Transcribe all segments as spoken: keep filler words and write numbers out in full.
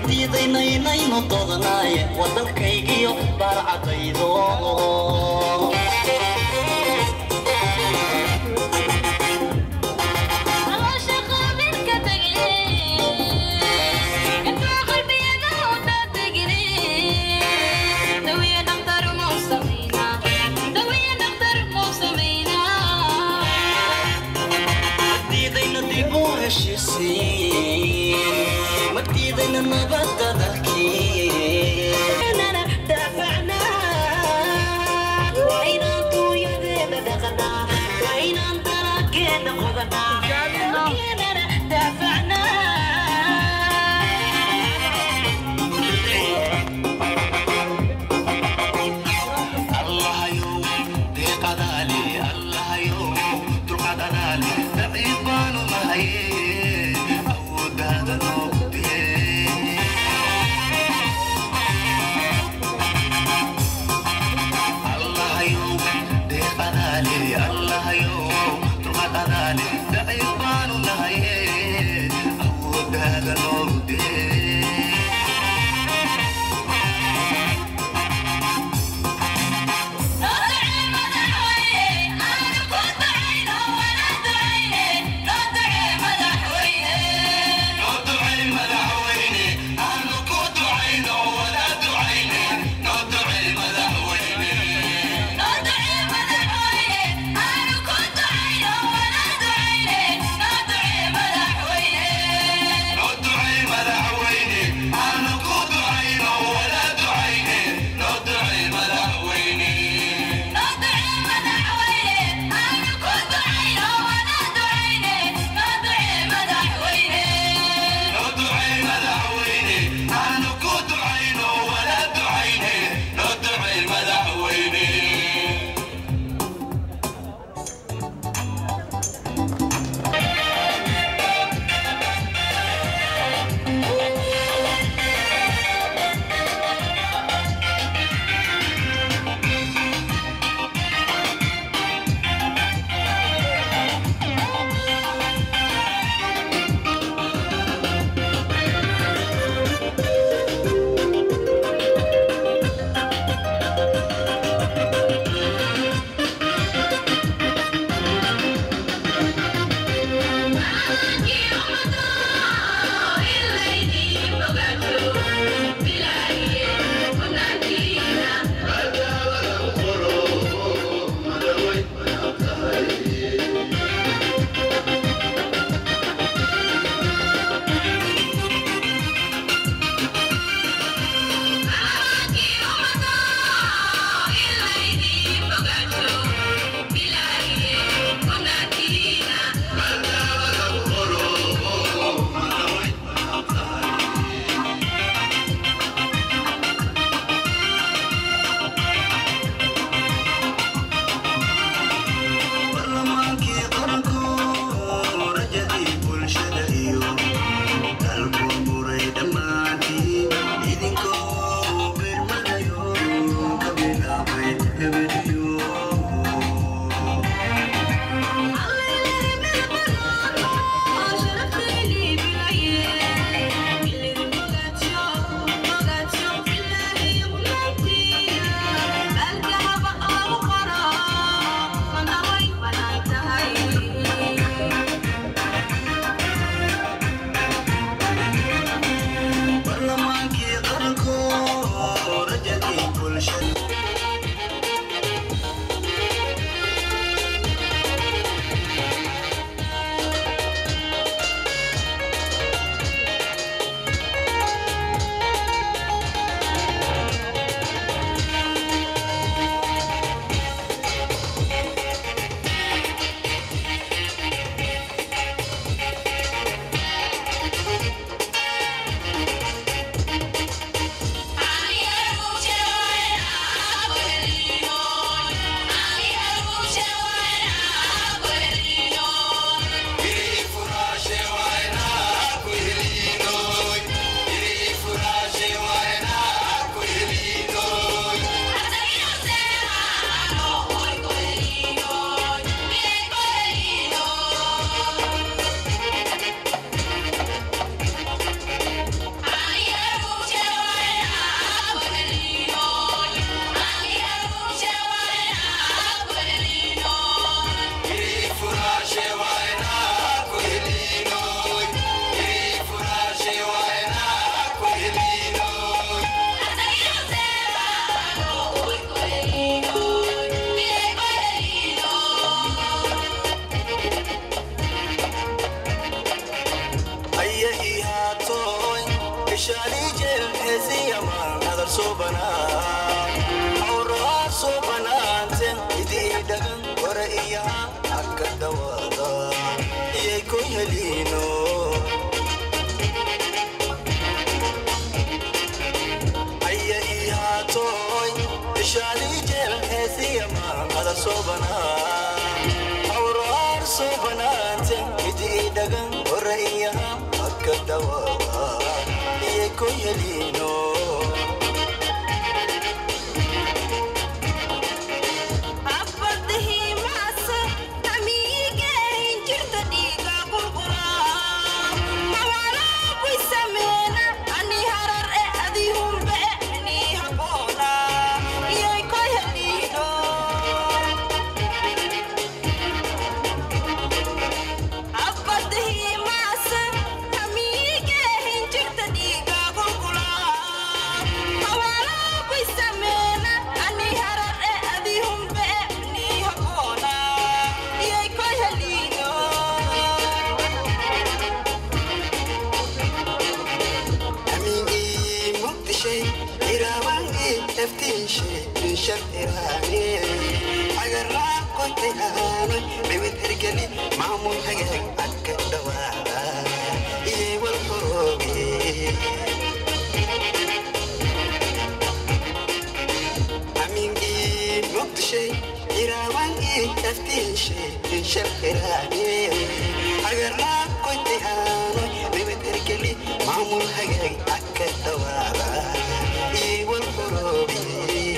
diidaynayno doodanaye waddankaygiyo baarcadaydo مديدنا نبض ذكي أنا دافعنا وين أنتو يدينا دغنا وين أنت لقينا خذنا أنا دافعنا الله يوم دي قدالي الله يوم دل قدالي دعيبان ما هي جيل حزي ما هذا صوبنا أورا صوبنا أنتن إدي دقن ورئيا أكد وادا يكو يلينو أي إيها توي شالي جيل حزي ما هذا صوبنا أورا صوبنا أنتن إدي دقن ورئيا أكد وادا يكو يلينو شفراني أجرّا كنت هاني بمتركني معمول حاجة أكد دواء إيه والخروجي أمين إيه مقت شيء يراوان إيه تفتين شيء شفراني أجرّا كنت هاني بمتركني معمول حاجة أكد دواء إيه والخروجي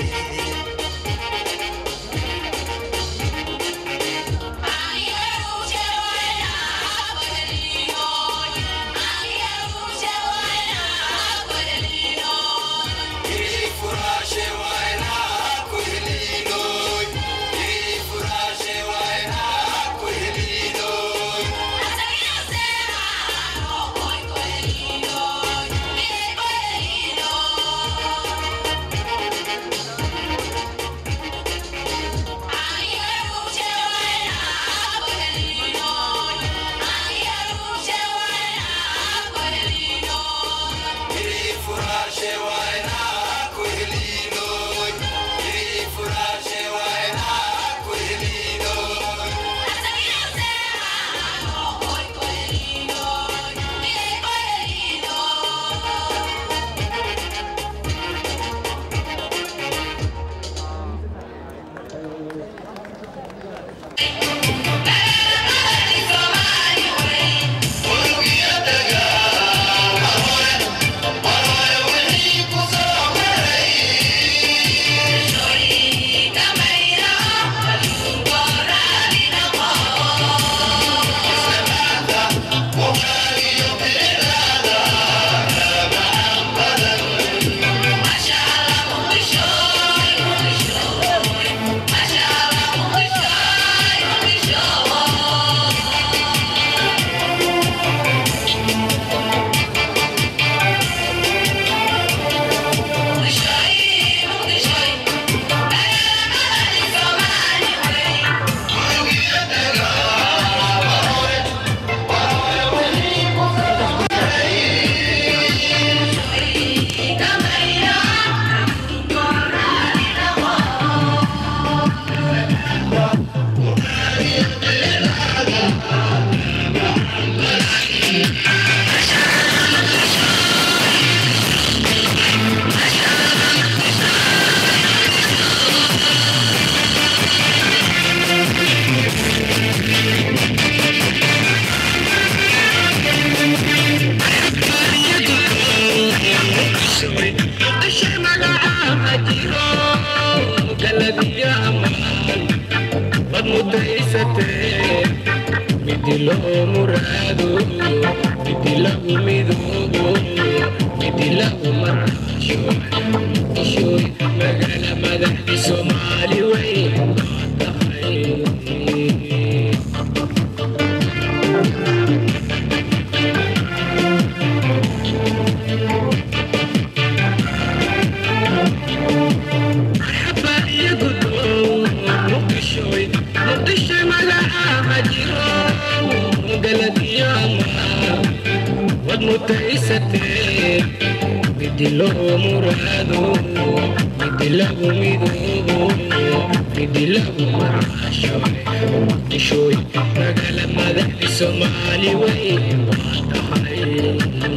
Midilo murado, midilo midogo, midilo marasho, ishoy magala madaxdi Soomaali weyn tahay. Marhaba ya gudoon, muqdishoy, muqdishoy magaca majiro. قلت يا ما ودمت عيستين midilo murado midilagu midoobo midilagu marashoy muqdishoy magala madaxda Soomaali weyn waa tahay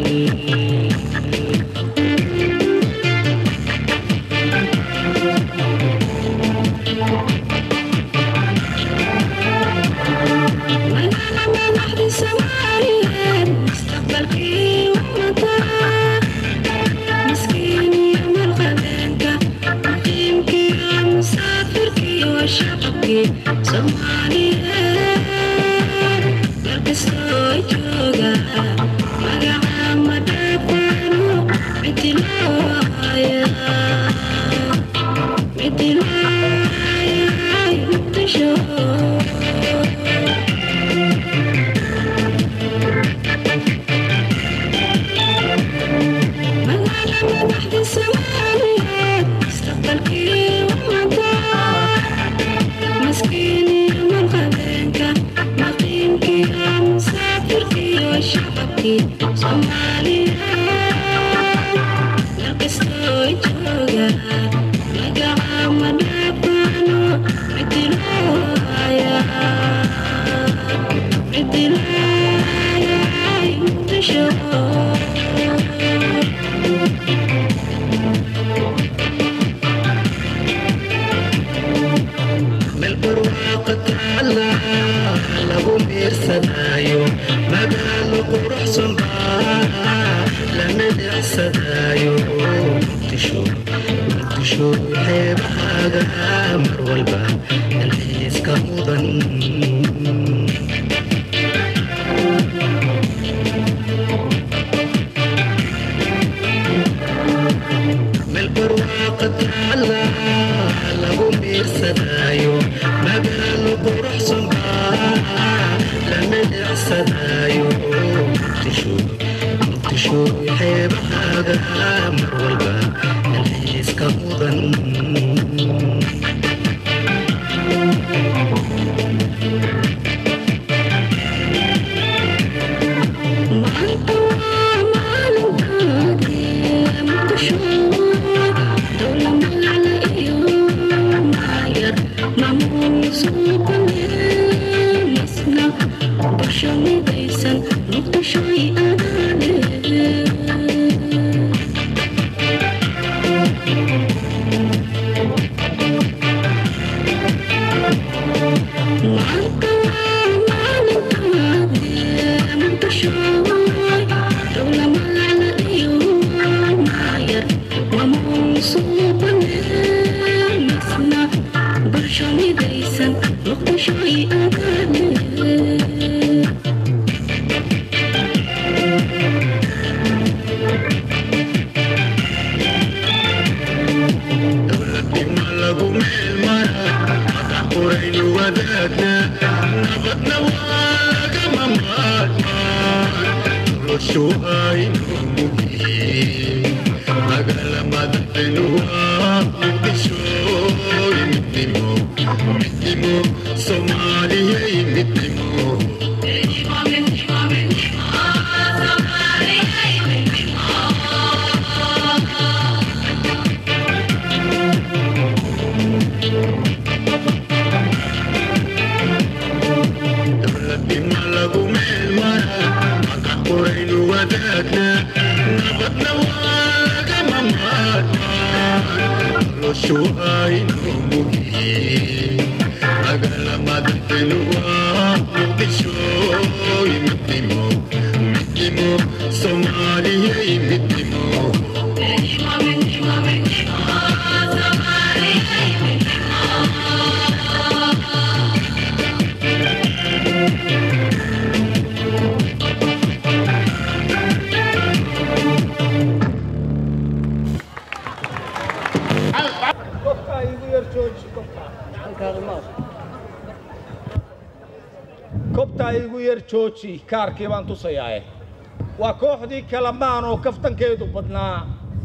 jooji kaarkii baan tusayaa waa kooxdii kalamaan oo kaftankeedu badnaa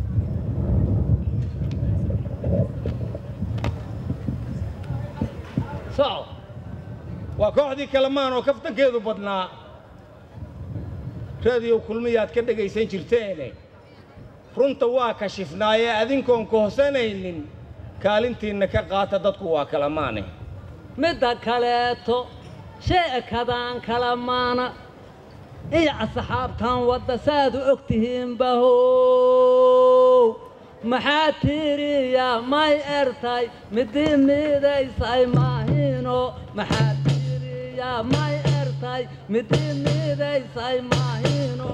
saw waa kooxdii kalamaan oo kaftankeedu badnaa radio kulmiyaad ka dhagaysan jirteen runta waa kashifnaaye adinkoon kohsanaynin kaalintiinna ka qaata dadku waa kala maane midda kaleeto sheekadaan kala maana iyo asxaabtan wadda saad u ogtihiin bahow maxaa tiriya may ertay midii miidaysay maahino maxaa tiriya may ertay midii miidaysay maahino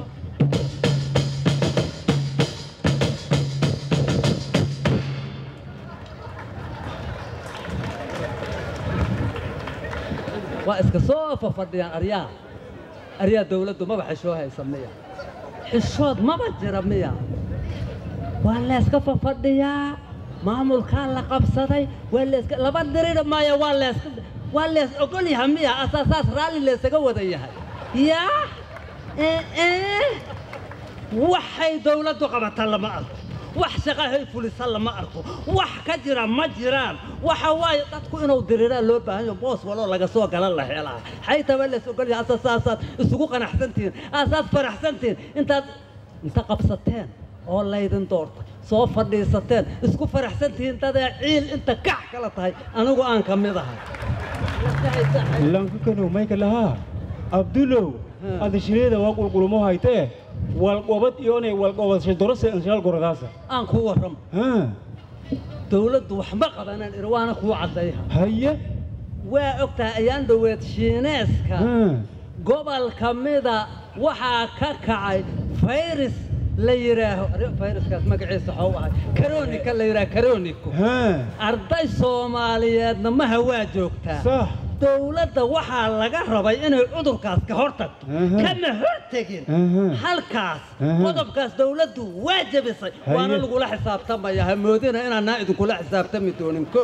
waa iska soo fafadhiyaan aryaa aryaa dawladdu maba xishoo haysa miya xishood maba jira miya waa la iska fafadhiyaa maamulkaa la qabsaday waa la iska laba dirida maya waa la iska waa la is ogol yahay miya asaasaas raalli la isaga wada yahay yaa ee ee waxay dawladdu qabataa lama arko wax shaqahay fulisan lama arko wax ka jira ma jiraan waxa waay dadku inuu diriraa loo baahan yahay boos walo laga soo galan la helaa xayta wala soo gal asaasaad isugu qanaxsantiin asaas faraxsantiin intaad inta qabsateen oo laydin doorta soo fadhiisateen isku faraxsantiin dad ciil inta kac kala tahay anigu aan ka mid ahay lanka kanu mayka laha abdulow adishreeda waa qulqulumo haytee والقبض يوني والقبض شدرس إن شاء الله قرداسة. أنا قوة رم. ها. دولة وحمق أنا الإروانة قوة عديها. هيا. وأكتها أيام دوت شيناسكا. ها. قبل كميدا وحا ككعي فيروس ليراه فيروس كاس مقعيس حوها كرونيكا ليراه كرونيكو. ها. أرضي الصوماليات ما هو جوكتا. صح. دولة وحا لغا رباي إنه عذر كاس كهورتك كما هرتكين هالكاس عذر كاس دولة واجب يصير وانا لقول حساب تما يا همودين انا نائد كل حساب تم دونكم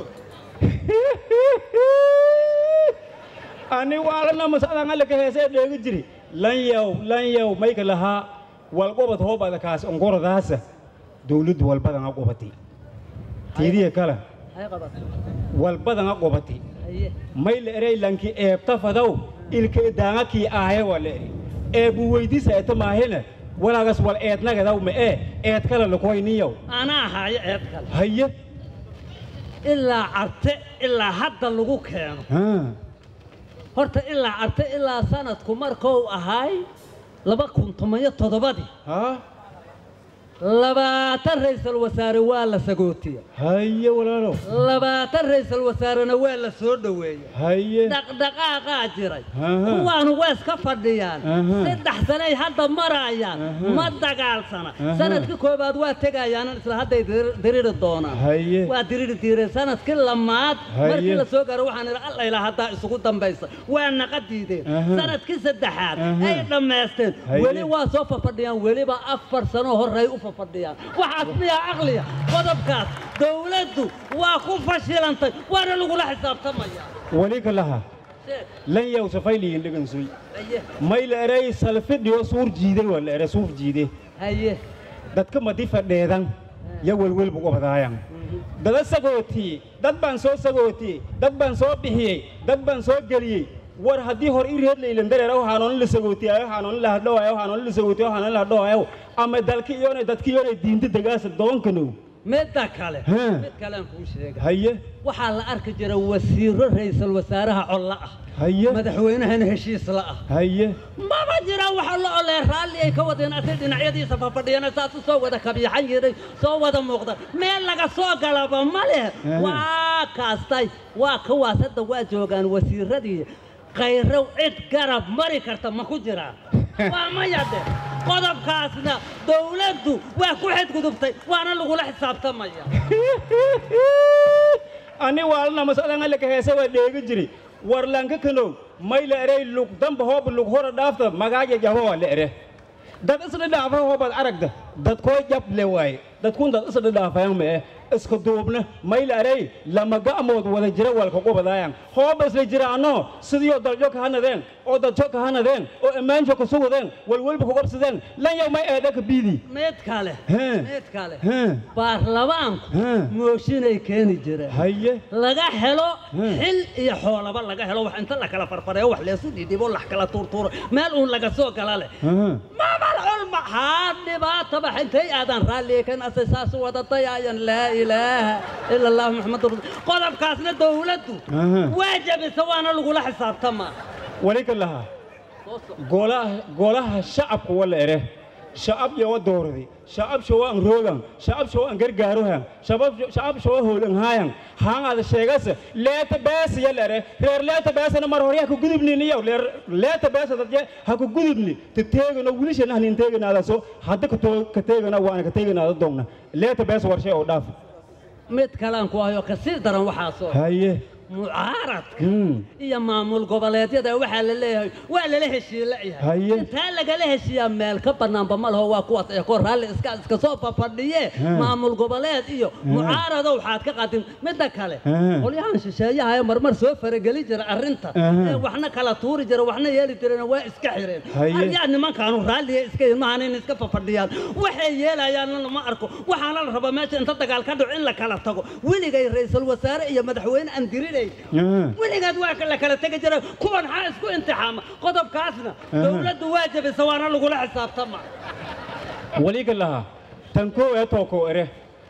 أنا وعلى مسألة على كهسة بيجري لن يو لن يو ما يكلها والقبض هو بعد كاس انقر ذاسة دولة والبدن عقوبتي تيري كلا والبدن عقوبتي مايل إري لانكي إبتفادو إلكي دانكي آهي والي إبو ويدي سايتا ماهينا ولا غس والإيدنا كداو ما إيه إيد كلا لكوي نيو أنا هاي إيد كلا هيا إلا عرت إلا حتى اللغو كانوا ها هرت إلا عرت إلا سنة كماركو أهاي لبا كنت مية تضبادي ها لباتر رئيس الوزراء ولا سقوطية هيا ولا لو لباتر رئيس الوزراء ولا سودوية هيا دق دقاقة جري هو أنا واس كفر ديان سد سنة هذا مرايان ما دقال سنة سنة كوي بعد واتجايان إسلا هذا درير الدونا هيا ودرير دير سنة كل لمات مركل سوق روح عن الله إلى هذا سقوط بيس وأنا قديدين سنة كيس الدحار أي لما يستن ولي واسوف فرديان ولي بأفر سنة هو الرئيس فرديان وحاسميها عقلية قدبكاس دولته وأخوف فشلنتي وأنا لقول حساب تمايا وليك لها لن يوصفي لي اللي جنسوي ما إلى رأي سلفت يو صور جيدة ولا رسوف جيدة هيه دتك ما دي فردان يا ول ول بقى بدايان دت سقوتي دت بان سو سقوتي دت بان سو بهي دت بان سو جري war haddii hor ii reed leelan dareero waxaan la sagootiyay waxaan la hadlooyo waxaan la sagootiyay waxaan la hadlooyo ama dalkii iyo dadkii iyo diinta dagaas doonkano متى كله متى كلام كوشيك هيا وحال أرك جرا وزير رئيس الوزراء علّا هيا مدحوينه هنهشيس لا هيا ما بجرا وحال الله رالي كودين أسدين عيدي سففدينا ساس سوى ذا كبي حيري سوى ذا مقدر ما لقى سوى قلبه ماله وكاستاي وكواسد واجوغان وزير ردي غيره عد قرب مري كرتا ما كجرا وما يده قدب كاسنا دولته وكحد قدبتي وانا لقول حساب تمايا أنا والله مسألة على كهسة وديك جري ورلانك كنو ما يلاقي لوك دم بهوب لوك هورا دافته ما جاي جهوا لاقي ده بس اللي دافه هو بالعرق ده ده كوي جاب لواي dadkun dad isla dhaafayaan mee iska duubna mayl aray lama ga'mood wada jira walka qobadayaan hoob isla jiraano sidii daljo ka hanadeen oo dadjo ka hanadeen oo ammaanjo ka sugudeen walwalba ku qabsadeen lan yow may eeda ka biidi meed kale Haa. meed kale Haa. baarlamaanku Haa. mooshinay keeni jireen haye laga helo Haa. xil iyo xoolaba laga helo wax inta la kala farfareeyo wax leesu dhidibo la kala tuurtuuro meel uun laga soo gala leh Haa. mamal culma haa dhibaato ba intay aadan raalli kan asaas wadatay ayan laa ilaaha ila allah muxammadur rasuul qodobkaasna dawladdu Haa. waajib sawaana lagu la xisaabtama ولكن لها قولها قولها شعب ولا إره شعب يوا دوردي شعب شو أن روغان شعب شو أن غرغاروها شعب شعب شو هولن هايان هان هذا الشيء لا تباس يلا إره غير لا تباس أنا مرة هريا كقدبني نيا لا تباس هذا هكو قدبني تتيجنا وليش أنا هنتيجنا هذا سو هذا كتو كتيجنا وانا كتيجنا هذا دومنا لا تباس ورشة أو داف mid kalaan ku hayo kasii daran waxaa soo هاي mucaaradka Hmm. iyo maamul goboleedyada waxaa la leeyahay waa lala heshiilayahay Haye. intaa lagala heshiiyaa meel ka banaanba ma laho waa kuwaas ee kor raalli iska iska soo fafadhiye Hmm. maamul goboleed iyo mucaarado waxaad ka qaadin midda kale Hmm. qolyahan shisheeyaha ee marmar soo farageli jira arrinta Hmm. ee waxna kala tuuri jira waxna yeeli jireen waa iska xireen Haye. aryaa nimankaanu raalliye iska ilmahan in iska fafadhiyaan waxay yeelayaan lama arko waxaana la rabaa meesha inta dagaal ka dhaco in la kala tago weligay ra'iisul wasaare iyo madaxweyne aan dirinay weligaad waa la kala tegi jiray kuwan maxaa isku imtixaama qodobkaasna dawladdu waajibaysa waana lagula xisaabtama ولكن لها تنكو يتوكو إره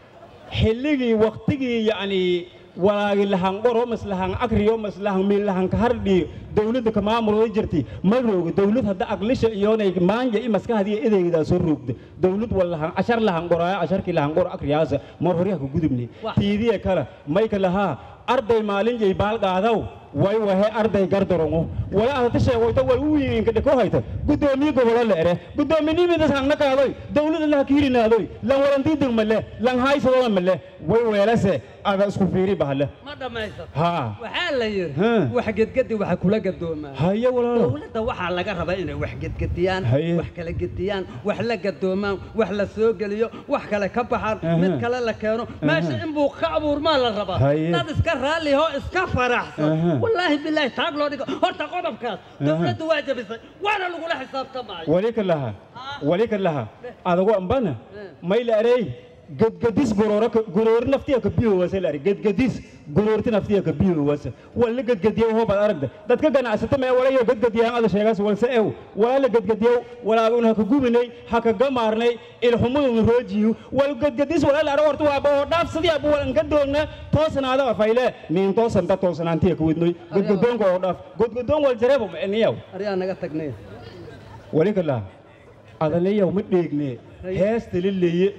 حلقي وقتي يعني ولا لهان قرو مثلهان أكريو مثلهان من لهان كهردي دولة كمان مرور جرتي مروج دولة هذا أقلش يوني ما يجي مسك هذه إذا إذا سروق دولة ولا هان عشر لهان قرا عشر كي لهان قرا أكرياس مروري هكو قدمني تيدي كلا ما يكلها أرض مالين جي بال قاعدوا way wahay arday gardarongo wala aad tashay wayta wal weyn ka dhako hayta gudoomiye gobol la ere gudoominimada saangna kaaday dawladda la kiirinaaday la warantii degmale lan haysado male way weelase aad isku fiiri bahale ma dhamayso ha waxaa la yiri Ha. wax gedgedi waxa kula gadoomaa haye walaalo dawladda waxaa laga rabaa inay wax gedgediyaan Haye. wax kala gediyaan wax la gadoomaan wax la soo geliyo wax kale ka baxaan Aha. mid kale la keeno meesha in buu ka abuurmaa la rabaa Haye. dad iska raalli oo iska faraxsan Aha. wallaahi bilaahi taag loo dhigo horta qodobkaas dawladdu waajibisay waana lagula xisaabtamaayo ولكن لها ولكن لها هذا هو أمبانا ما يلاري قد قديس غرورك غرور نفتيه كبيو وسيل أري قد قديس غرور تنفتيه كبيو وسيل ولا قد قديه هو بالأرض ده تكجن عسته ما ولا يو قد قديه هذا شيء قاس ولا سأو ولا قد قديه ولا أقولها كجوبني حكا جمارني الحمود من روجيو ولا قد قديس ولا لا روح توا أبو نفس دي أبو ولا قدونا توسن هذا فايلة مين توسن تا توسن أنتي كودني قد قدون قروداف قد قدون والجرب إنياو aryaa naga tagnay ولكن لا هذا ليه يوم مديقني هاست للي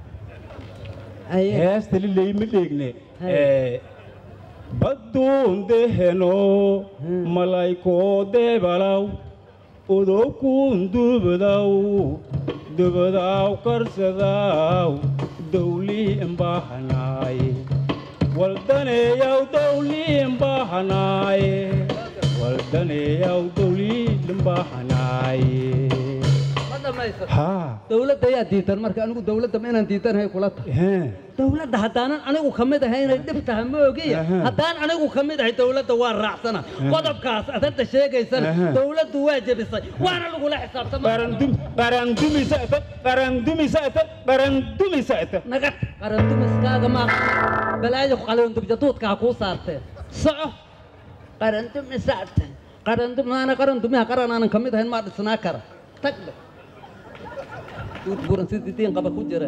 haye هاست للي مديقني بدون دهنو ملايكو دبلاو ودوكون دبداو دبداو كرسداو دولي امباحناي والدني ياو دولي امباحناي والدني ياو دولي امباحناي ma dhamayso ها dawladda ayaa diidan marka anigu dawladda ma inaan diidanahay kula tahay ها dawladda haddaanan anigu ka mid ahay inay dhib tahay ma ogiya Aha. haddaan anigu ka mid ahay dawladda waan raacsana qodobkaas aad hadda sheegaysana Aha. dawladdu waa jebisay waana lagula xisaabtama barandum barandumi sa'ata barandumi sa'ata barandumi sa'ata nagad qarandumiskaaga ma balaayo qalindubjaduudka ha kuu saartee soco qarandumisaarta qarandum maana qarandumiha qaran aanan ka mid ahayn maa dhisnaa kara tagbe duud buran sidii diin qaba ku jira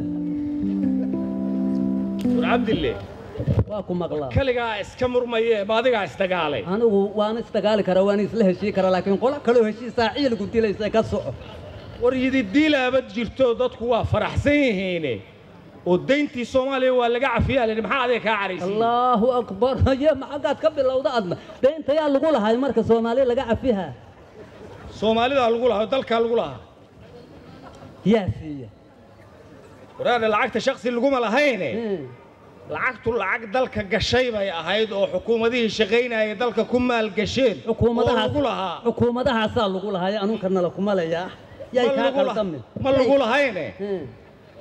عبد الله waa ku maqlaa kaligaa iska murmaye baadigaa isdagaalay anigu waan isdagaali karaa waan isla heshii karaa laakiin qola kaloo heshiisaa ciilku dilaysa ka soco war yididiilaabad jirto dadku waa faraxsan yihiine oo dayntii Soomaaliya waa laga cafiyaa leeyahay maxaa adeeg ka caraysi allahu akbar haye maxaad ka bilowda adna deynta yaa lagu lahay marka Soomaaliya laga cafiha Soomaalida lagu lahaa dalka lagu lahaa yaa siiya waraana lacagta shakhsi lagu ma lahayne lacagtu lacag dalka gashay bay ahayd oo xukuumadihii shaqeynayay dalka ku maal gasheen xukuumadaha lagu lahaa xukuumadaha saa lagu lahay anuu kana la kuma leeyaa yay ka qaldamin ma lagu lahayne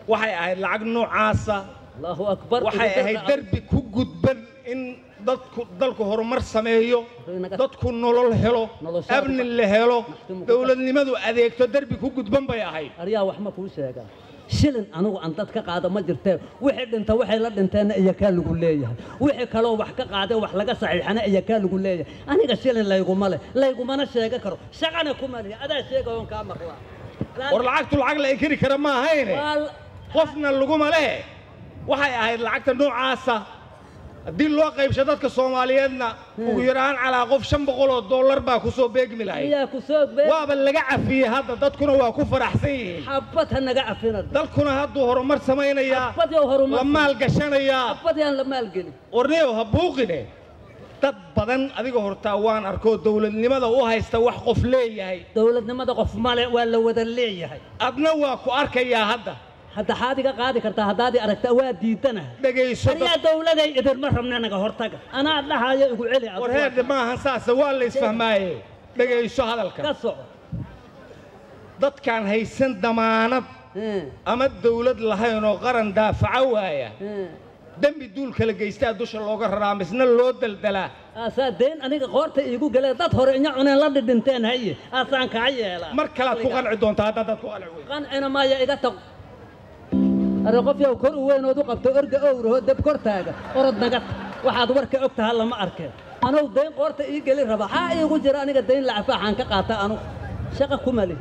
waxay ahayd lacag noocaasa allahu akbar waxay ahayd derbi ku gudban in dadku dalku horumar sameeyo dadku nolol helo amni la helo dawladnimadu adeegto derbi ku gudban bay ahayd aryaa wax ma kuu sheegaa shilin anigu aan dad ka qaada ma jirtee wixii dhinta waxay la dhinteena iyo kaa lagu leeyahay wixii kaloo wax ka qaaday wax laga saxiixana iyo kaa lagu leeyahay aniga shilin layguma leh laygumana sheega karo shaqana kuma leh adaa sheegayoon kaa maqlaa war lacagtu lacag la inkiri kara ma ahayne qofna laguma leh waxay ahayd lacagta noocaasa haddii loo qaybsho dadka Soomaaliyeedna ugu yaraan calaa qof shan boqol oo dollar baa ku soo beegmi lahayd yaa ku soo beeg waaba laga cafiyay hadda dadkuna waa ku faraxsan yihiin xabad ha naga cafinad dalkuna hadduu horumar samaynayaa xabad iyo horumar la maal gashanayaa xabad yaan la maal gelin warniyow ha buuqine dad badan adiga hortaa waan arkoo dawladnimada u haysta wax qof leeyahay dawladnimada qof male waa la wada leeyahay adna waa ku arkayaa hadda hadda xaadiga qaadi kartaa haddaad aragtaa waa diidana dhageyso ariyaa dawladay idin ma rabna naga hortaga anaa dhahayo igu celi war heer maahan saas waa la isfahmaaye dhageyso hadalka ka soco dadkan haysan damaanad ama dawlad lahayn oo qaran daafaca waaya dambi duul kala geystaa dusha looga raraa misna loo daldalaa aasaa deen aniga qoorta iigu galee dad hore inya cuneen la dhidhinteen haye aasaan kaa yeelaa mar kalaad ku qanci doontaa haddaad dad ku qanci weydo qancina maaya iga tag أنا قف يا وكر وين ودو قبت أرجع أوره دب كرتاجا أرد نجت واحد ورك أكتها لما أركب أنا ودين قرت إيه قال الربع حقي يقول جراني قدين لعفة عن كقاطع أنا شقة كمالي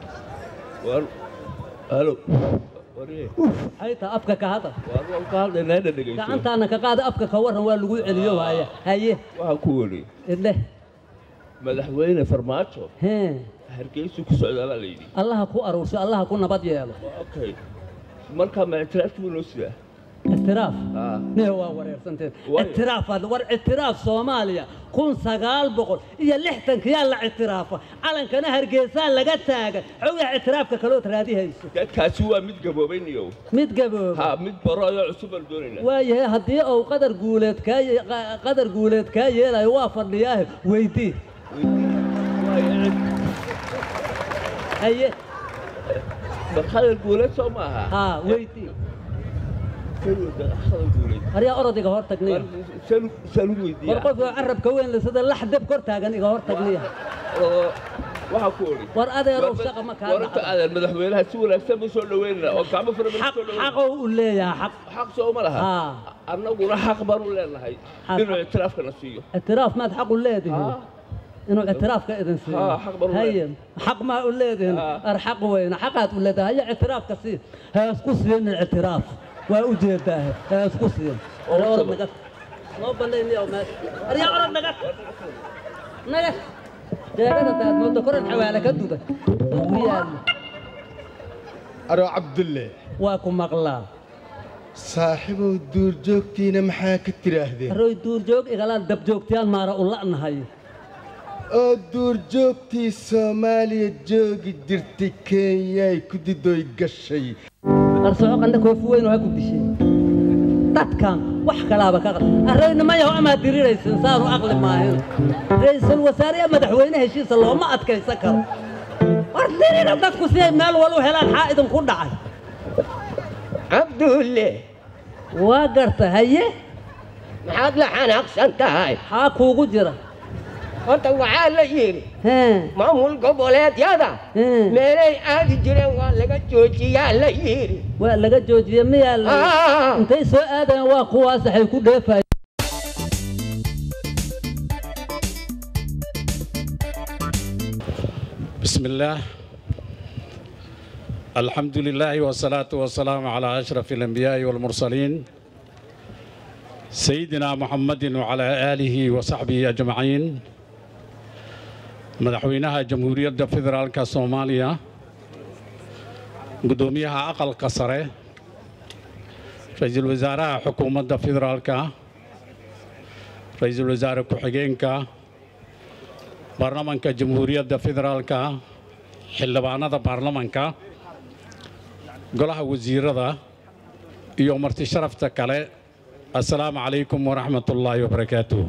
هلو هاي تأفك كهذا والله قال لنا هذا اللي جاي أنت أنا كقاعد أفك كورها ولا لقول اليوم هاي هاي وأقولي إله مدحوينه فرماتشو ها هركيسو كسعود على ليدي الله كو أروس الله كو نبض ياله أوكي marka ma اعتراف منو سيده اعتراف اه نه waa wareersanteen اعتراف hada war اعتراف Soomaaliya kun sagaal boqol iyo lixdan kiya la اعتراف calankana Hargeysa laga taagay xogaa اعتراafka kale oo raadihayso kaasi waa mid gaboobayniyo mid gaboob ha mid baraayo cusub doonayna waayahay hadii uu qadar guuleed ka qadar guuleed ka yeelay waa fadhiyaa weydii haye خالد الجولات سو معها ها ويتي خالد الجولات أريا أرضي جهور تقنية سلو سلو ويدي ورقف عرب كوين لسد اللحد بكرت هاجن جهور تقنية وحكوري ورقة يا روسك ما كان ورقة هذا المدحوينها سولا سبوا سولا وين وكعب فرم حق حقه ولا يا حق حق سو ما لها ها أنا أقول حق برو لنا هاي إنه اعتراف كنسيه اعتراف ما تحق ولا دي إنه اعتراف كإذن سي ها حق برو هي حق ما أولادهن أرحق وين حقات أولادها هي اعتراف كثير هي سكوسين الاعتراف وأوجدها هي سكوسين أنا أرد نقط ما بلين يوم أريا أرد نقط نقط جاء كذا ما تذكر الحوالة كدودة ويان أرو عبد الله واكم مغلا صاحبه الدور جوكتينا محاك التراهدين أرو الدور جوك إغلال دب جوكتيان مارا الله نهاي الدور جوكتي سوماليا جوكي درتي كينيا كدي دوي قشي أرسوك عندك وفوين وهاكو دشي تاتكان وح كلابك أغلب الرئيس ما يهو أما ديري رئيس إنسان وأغلب ما هين رئيس الوسارية مدحوينه هشيس الله ما أتكي سكر ورديري ردتكو سيه مال ولو هلال حائد نكون دعي عبد الله وقرت هيه محاد لحان أقسنت هاي حاكو قجرة أنت وعالة يري ها معمول قبولات يادا ميلي آدي جرين واللغة جوجي يالا يري واللغة جوجي ميالا آه انتي سوء آدم واقوا سحيكو دفاي بسم الله الحمد لله والصلاة والسلام على أشرف الأنبياء والمرسلين سيدنا محمد وعلى آله وصحبه أجمعين مدحوينها جمهورية فيدرالكا صوماليا قدوميها أقل قصره رئيس الوزراء حكومة فيدرالكا رئيس الوزراء كحجينكا برلمانكا جمهورية فيدرالكا حلبانة برلمانكا قلها وزيرة يوم ارتشرفت كله السلام عليكم ورحمة الله وبركاته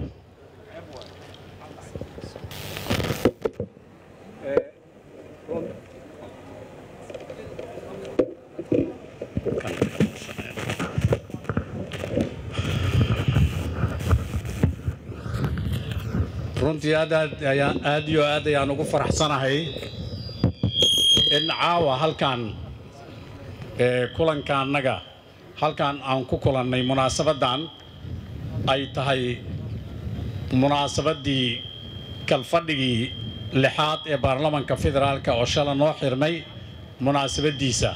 runtii aad aad ayaan aad iyo aad ayaan ugu faraxsanahay in caawa halkan ee kulanka annaga halkan aan ku kulannay munaasabadan ay tahay munaasabadii kalfadhigii lixaad ee baarlamaanka federaalka oo shala noo xirmay munaasabadiisa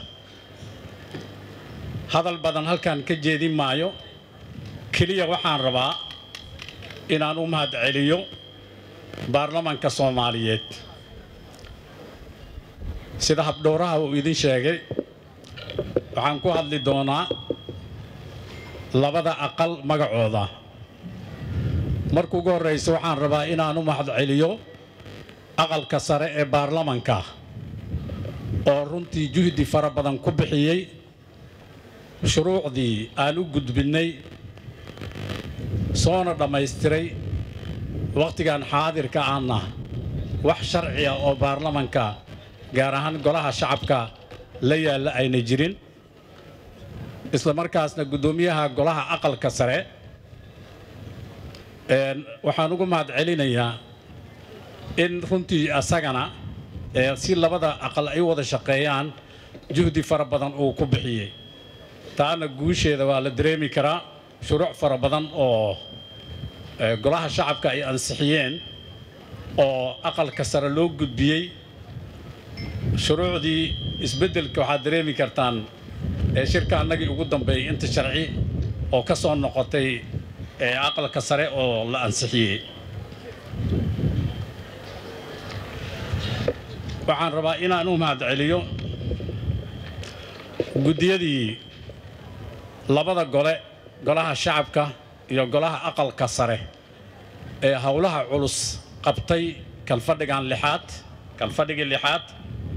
hadal badan halkan ka jeedin maayo kaliya waxaan rabaa inaan u mahad celiyo baarlamaanka Soomaaliyeed sida habdhowraha uu idin sheegay waxaan ku hadli doonaa labada aqal magacooda markuu ugu horeyso waxaan rabaa inaan u mahad celiyo aqalka sare ee baarlamaanka oo runtii juhdi fara badan ku bixiyay shuruucdii aan u gudbinay soona dhammaystiray waqtigan xaadirka ahna wax sharci ah oo baarlamaanka gaar ahaan golaha shacabka la yaala ayna jirin isla markaasna gudoomiyaha golaha aqalka sare een waxaan ugu mahad celinayaa in runtii asagana ee si labada aqal ay wada shaqeeyaan juhdi fara badan uu ku bixiyay taana guusheeda waa la dareemi karaa shuruuc fara badan oo golaha shacabka ay ansixiyeen oo aqalka sare loo gudbiyay shuruucdii isbedelka waxaad dareemi kartaan ee shirka annagii ugu dambeeyay inta sharci oo ka soo noqotay ee aqalka sare oo la ansixiyay waxaan rabaa inaan u mahad celiyo guddiyadii labada gole golaha shacabka iyo golaha aqalka sare ee hawlaha culus qabtay kalfadhigan lixaad kalfadhigii lixaad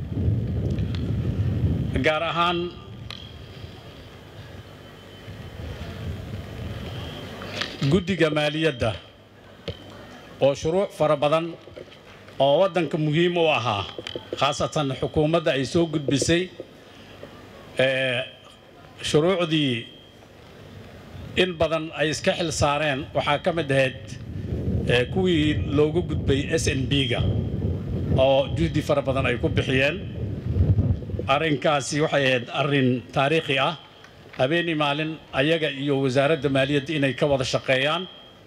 gaar ahaan guddiga maaliyadda oo shuruuc fara badan oo waddanka muhiim u ahaa khaasatan xukuumadda ay soo gudbisay ee shuruucdii in badan ay iska xil saareen waxaa ka mid ahayd kuwii loogu gudbay S N B-ga oo juhdi fara badan ay ku bixiyeen arrinkaasi waxay ahayd arrin taariikhi ah habeenii maalin ayaga iyo wasaaradda maaliyadda inay ka wada shaqeeyaan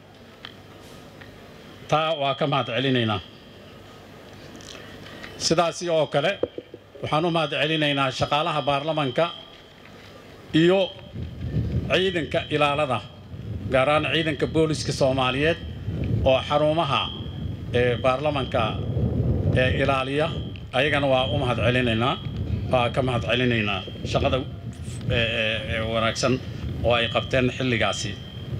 taa waa ka mahad celinaynaa sidaasi oo kale waxaan u mahad celinaynaa shaqaalaha baarlamaanka iyo ciidanka ilaalada gaar ahaan ciidanka booliska Soomaaliyeed oo xarumaha ee baarlamaanka ee ilaaliya ayagana waa u mahad celinaynaa waa ka mahad celinaynaa shaqada ee wanaagsan oo ay qabteen xilligaasi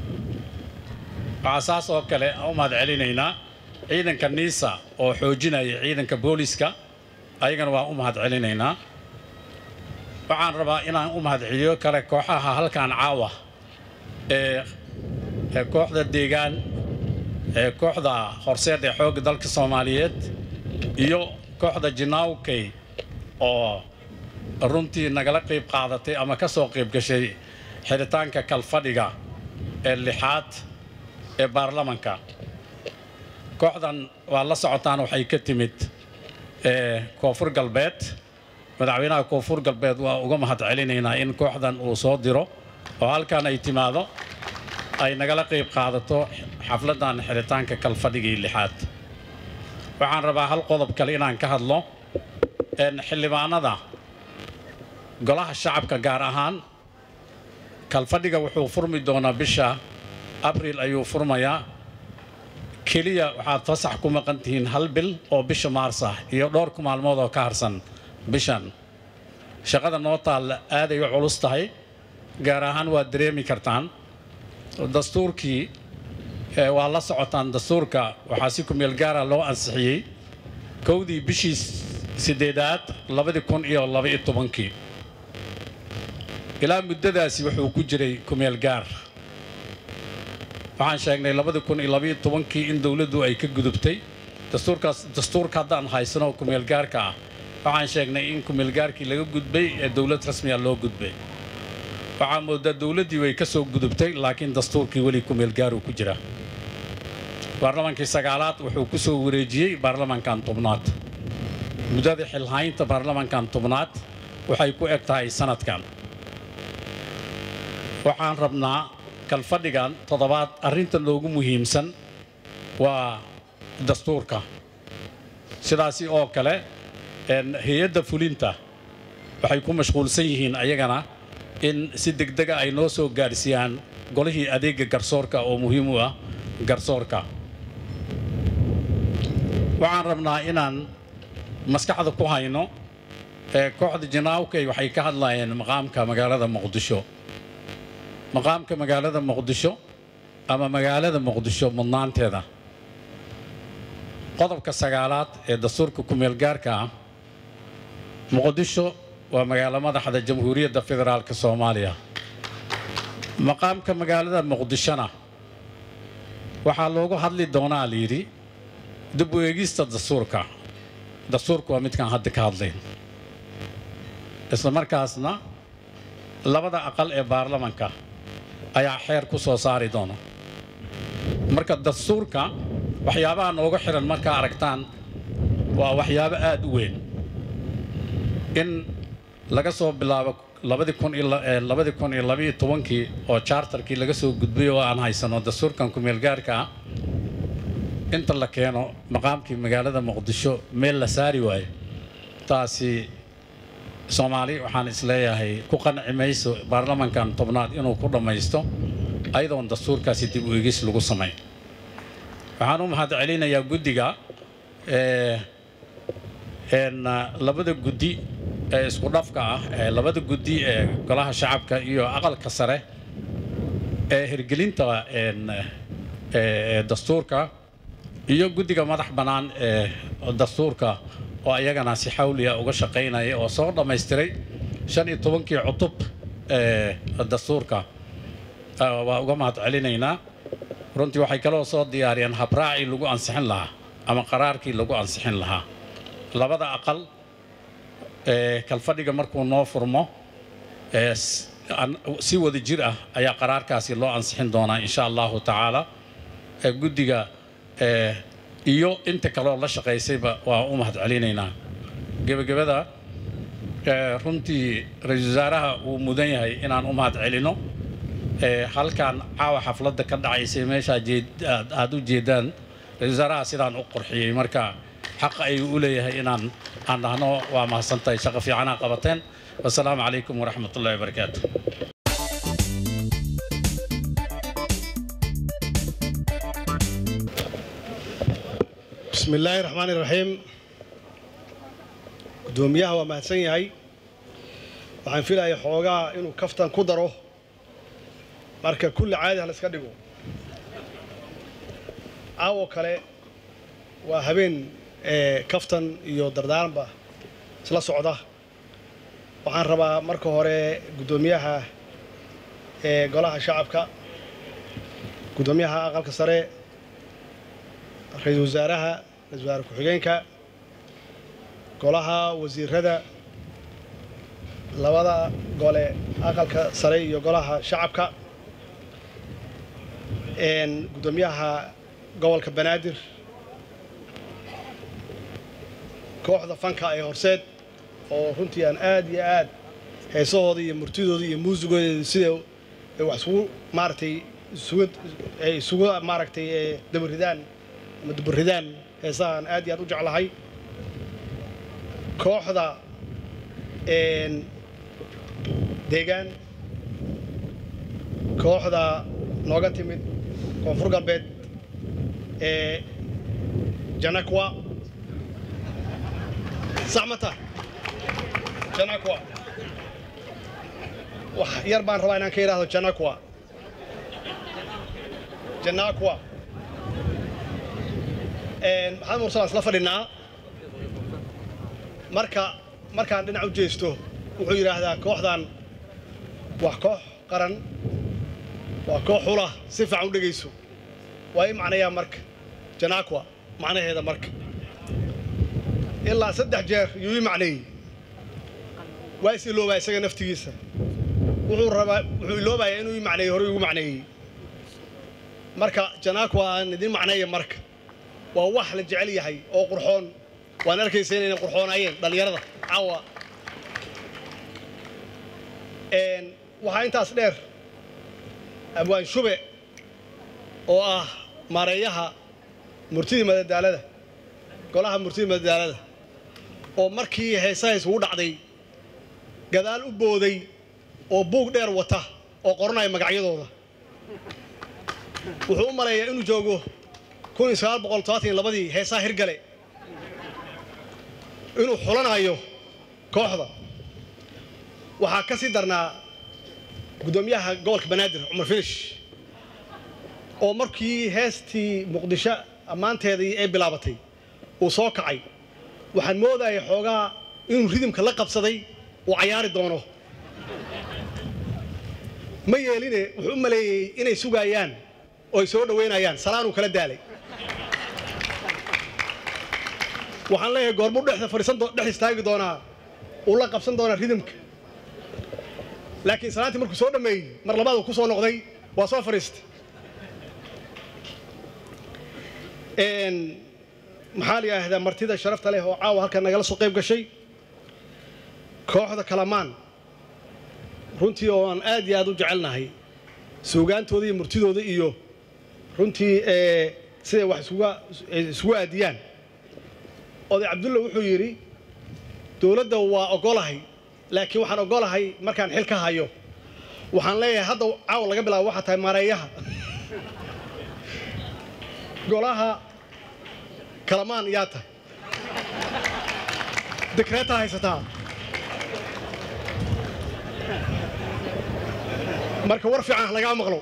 asaas oo kale u mahad celinaynaa ciidanka niisa oo xoojinaya ciidanka booliska ayagana waa u mahad celinaynaa waxaan rabaa inaan u mahad celiyo kale kooxaha halkan caawa ee kooxda deegaan ee kooxda horseed ee xoogga dalka Soomaaliyeed iyo kooxda Jinaawkay oo runtii nagala qayb qaadatay ama ka soo qayb gashay xiritaanka kalfadhiga ee lixaad ee baarlamaanka kooxdan waa la socotaan waxay ka timid ee koonfur galbeed madaxweynaha koonfur galbeed waa uga mahad celinaynaa in kooxdan uu soo diro oo halkan ay timaado ay nagala qayb qaadato xafladan xiritaanka kalfadhigii lixaad waxaan rabaa hal qodob kale inaan ka hadlo in xildhibaanada golaha shacabka gaar ahaan kalfadhiga wuxuu furmi doonaa bisha abriil ayuu furmayaa kaliya waxaad fasax ku maqan tihiin hal bil oo bisha maars ah iyo dhowr maalmood oo ka harsan bishan shaqada noo taal aad ay u culus tahay gaar ahaan waa dareemi kartaan dastuurkii waa la socotaan dastuurka waxaa si ku meel gaara loo ansixiyey kowdii bishii sideedaad labadi kun iyo laba iyo tobankii ilaa muddadaasi wuxuu ku jiray ku meel gaar waxaan sheegnay labadi kun iyo laba iyo tobankii in dawladdu ay ka gudubtay dastuurkaas dastuurka haddaan haysano ku meel gaarka ah waxaan sheegnay in ku meel gaarkii laga gudbay ee dawlad rasmi ah loo gudbay waxaa moodaa dawladdii way ka soo gudubtay laakiin dastuurkii weli ku meel gaar uu ku jira baarlamaankii sagaalaad wuxuu ku soo wareejiyey baarlamaankan tobnaad muddada xilhaynta baarlamaankan tobnaad waxay ku eg tahay sanadkan waxaan rabnaa kalfadhigan toddobaad arrinta loogu muhiimsan waa dastuurka sidaasi oo kale hay-adda fulinta waxay ku mashquulsan yihiin ayagana in si degdega ay noo soo gaarsiiyaan golihii adeega garsoorka oo muhiim u ah garsoorka waxaan rabnaa inaan maskaxda ku hayno kooxda janaawkay waxay ka hadlayeen maqaamka magaalada muqdisho maqaamka magaalada muqdisho ama magaalada muqdisho mudnaanteeda qodobka sagaalaad ee dastuurka ku-meel gaarka ah muqdisho waa magaalo madaxda jamhuuriyadda federaalka soomaaliya maqaamka magaalada muqdishona waxaa loogu hadli doonaa layidhi dib u eegista dastuurka dastuurku waa midkaan hadda ka hadlayn isla markaasna labada aqal ee baarlamanka ayaa xeer ku soo saari doona marka dastuurka waxyaabaha nooga xiran markaa aragtaan waa waxyaabo aad u weyn in laga soo bilaabo labadi kun labadi kun iyo labiyo tobankii oo charterkii laga soo gudbay oo aan haysano dastuurkan ku-meel gaarka ah inta la keeno maqaamkii magaalada muqdisho meel la saari waayo taasi soomaali waxaan isleeyahay ku qanci mayso baarlamankan tobnaad inuu ku dhammaysto ayadoon dastuurkaasi dib u eegis lagu samayn waxaan u mahad celinayaa guddiga labada guddi ee isku dhafka ah ee labada guddi ee golaha shacabka iyo aqalka sare ee hirgelinta dastuurka iyo guddiga madax bannaan ee dastuurka oo ayagana si xawliya uga shaqaynaya oo soo dhammaystiray shan iyo tobankii cutub ee dastuurka waa uga mahad celinaynaa runtii waxay kaloo soo diyaariyeen habraacii lagu ansixin lahaa ama qaraarkii lagu ansixin lahaa labada aqal ee kalfadhiga markuu noo furmo ee si wada jir ah ayaa qaraarkaasi loo ansixin doonaa insha allahu tacaala ee guddiga ee iyo inta kaloo la shaqaysayba waa u mahad celinaynaa gebagabada runtii ra-iisul wasaaraha uu mudan yahay inaan u mahad celino halkan caawa xafladda ka dhacaysay meesha aad u jeedaan ra-iisul wasaaraha sidaan u qurxiyey marka xaq ayuu u leeyahay inaan aan dhahno waa mahadsantahay shaqo fiicanaa qabateen wasalaamu calaykum waraxmat ullahi wabarakaatu بسم الله الرحمن الرحيم قدوميها وما سنيهاي waxaan filayaa xoogaa inuu kaftan ku daro marka kulli caadi la iska dhigo aawo kale waa habeen ee kaftan iyo dardaaranba isla socda waxaan rabaa marka hore gudoomiyaha ee golaha shacabka gudoomiyaha aqalka sare ra'iisul wasaaraha ra'iisul wasaare ku-xigeenka golaha wasiirada labada gole aqalka sare iyo golaha shacabka een gudoomiyaha gobolka banaadir kooxda fanka ee horseed oo runtii aan aad iyo aad heesahooda iyo murtidooda iyo muusigooda sida wax isugu maartay isugu ay isugu maartay dabaridaan ama dabaridaan heesahan aad iyo aad u jeclahay kooxda een deegaan kooxda nooga timid koonfur galbeed ee janakwa saxmata janakwa wax yar baan rabaa inaan ka yiraahdo janakwa janakwa een maxamed mursal isla fadhinaa marka markaan dhinac u jeesto wuxuu yiraahdaa kooxdan wax koox qaran waa koox xula si fiican u dhageyso waa i macnayaa marka janakwa macnaheeda marka ilaa saddex jeer yuu i macneeyey waa is iloobaa isaga naftigiisa wuxuu rabaa wuxuu iloobayaa inuu i macneeyo hore igu macneeyey marka janaak waa idin macneeya marka waa wax la jecel yahay oo qurxoon waan arkayseen inay qurxoonayeen dhalinyarada caawa een waxa intaas dheer abwaan shube oo ah maareeyaha murtida madadaalada golaha murtida madadaalada oo markii heesaha isugu dhacday gadaal u booday oo buug dheer wata oo qoranaya magacyadooda wuxuu u maleeyaa inuu joogo kun iyo sagaal boqol todobaatan iyo labadii heesaha hirgale inuu xulanayo kooxda waxaa ka sii darnaa gudoomiyaha gobolka banaadir cumar finish oo markii heestii muqdisho ammaanteedii ay bilaabatay uu soo kacay waxaan moodayay xoogaa inuu ridimka la qabsaday uu cayaari doono ma yeeline wuxuu u maleeyey inay sugayaan oo ay soo dhaweynayaan salaanuu kala daalay waxaan leeyahay goormuu dhexda fadhiisan dhex istaagi doonaa uu la qabsan doonaa ridimka laakiin salaantii markuu soo dhameeyey mar labaad uu ku soo noqday waa soo fadhiistay een maxaa la yidhaahdaa martida sharafta leh oo caawa halkan nagala soo qayb gashay kooxda kalamaan runtii oo aan aad iyo aad u jecelnahay suugaantooda iyo murtidooda iyo runtii siday wax isugu aadiyaan oday cabdulla wuxuu yidhi dowladda waa ogolahay laakiin waxaan ogolahay markaan xil ka hayo waxaan leeyahay hadda caawa laga bilaabo waxaa tahay maareeyaha golaha kalamaan yaa tahay dekreeta haysataa marka war fiican lagaa maqlo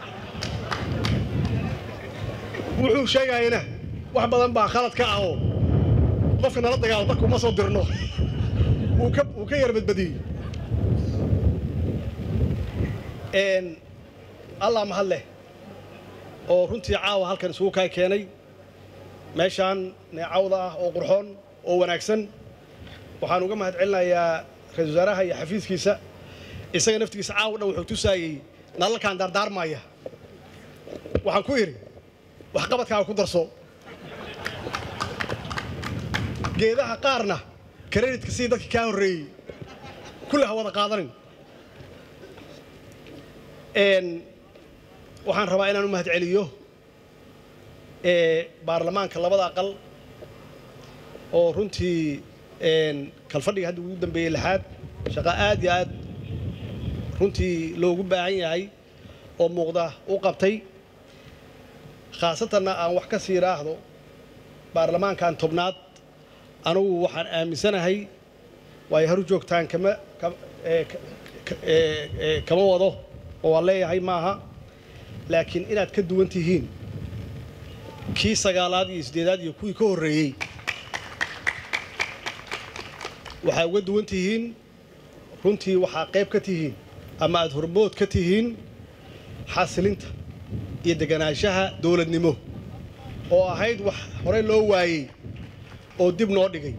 wuxuu sheegayana wax badan baa khalad ka ah oo qofka nala dagaalo dadku ma soo dirno uu ka uu ka yar badbadiyey een allah ma hadle oo runtii caawa halkan isugu kay keenay meeshaan neecawda ah oo qurxoon oo wanaagsan waxaan uga mahad celinayaa ra'iisul wasaaraha iyo xafiiskiisa isaga naftigiisa caawa dhan wuxuu tusaayay nalalkan dardaarmaya waxaan ku yiri wax qabadkaaga ku darso geedaha qaarna credit-ka si dadka ka horeeyay kullaha wada qaadanin een waxaan rabaa inaan u mahad celiyo ee baarlamaanka labada aqal oo runtii een kalfadhiga hadda ugu dambeeyay lixaad shaqo aad iyo aad runtii loogu baahan yahay oo muuqda u qabtay khaasatan aan wax ka sii raahdo baarlamaankan tobnaad anigu waxaan aaminsanahay way haru joogtaan kama kama wado oo aan leeyahay maaha laakiin inaad ka duwan tihiin kii sagaalaad iyo sideedaad iyo kuwii ka horreeyey waxaa uga duwan tihiin runtii waxaa qayb ka tihiin ama aad hormood ka tihiin xasilinta iyo deganaanshaha dowladnimo oo ahayd wax horey loo waayey oo dib noo dhigay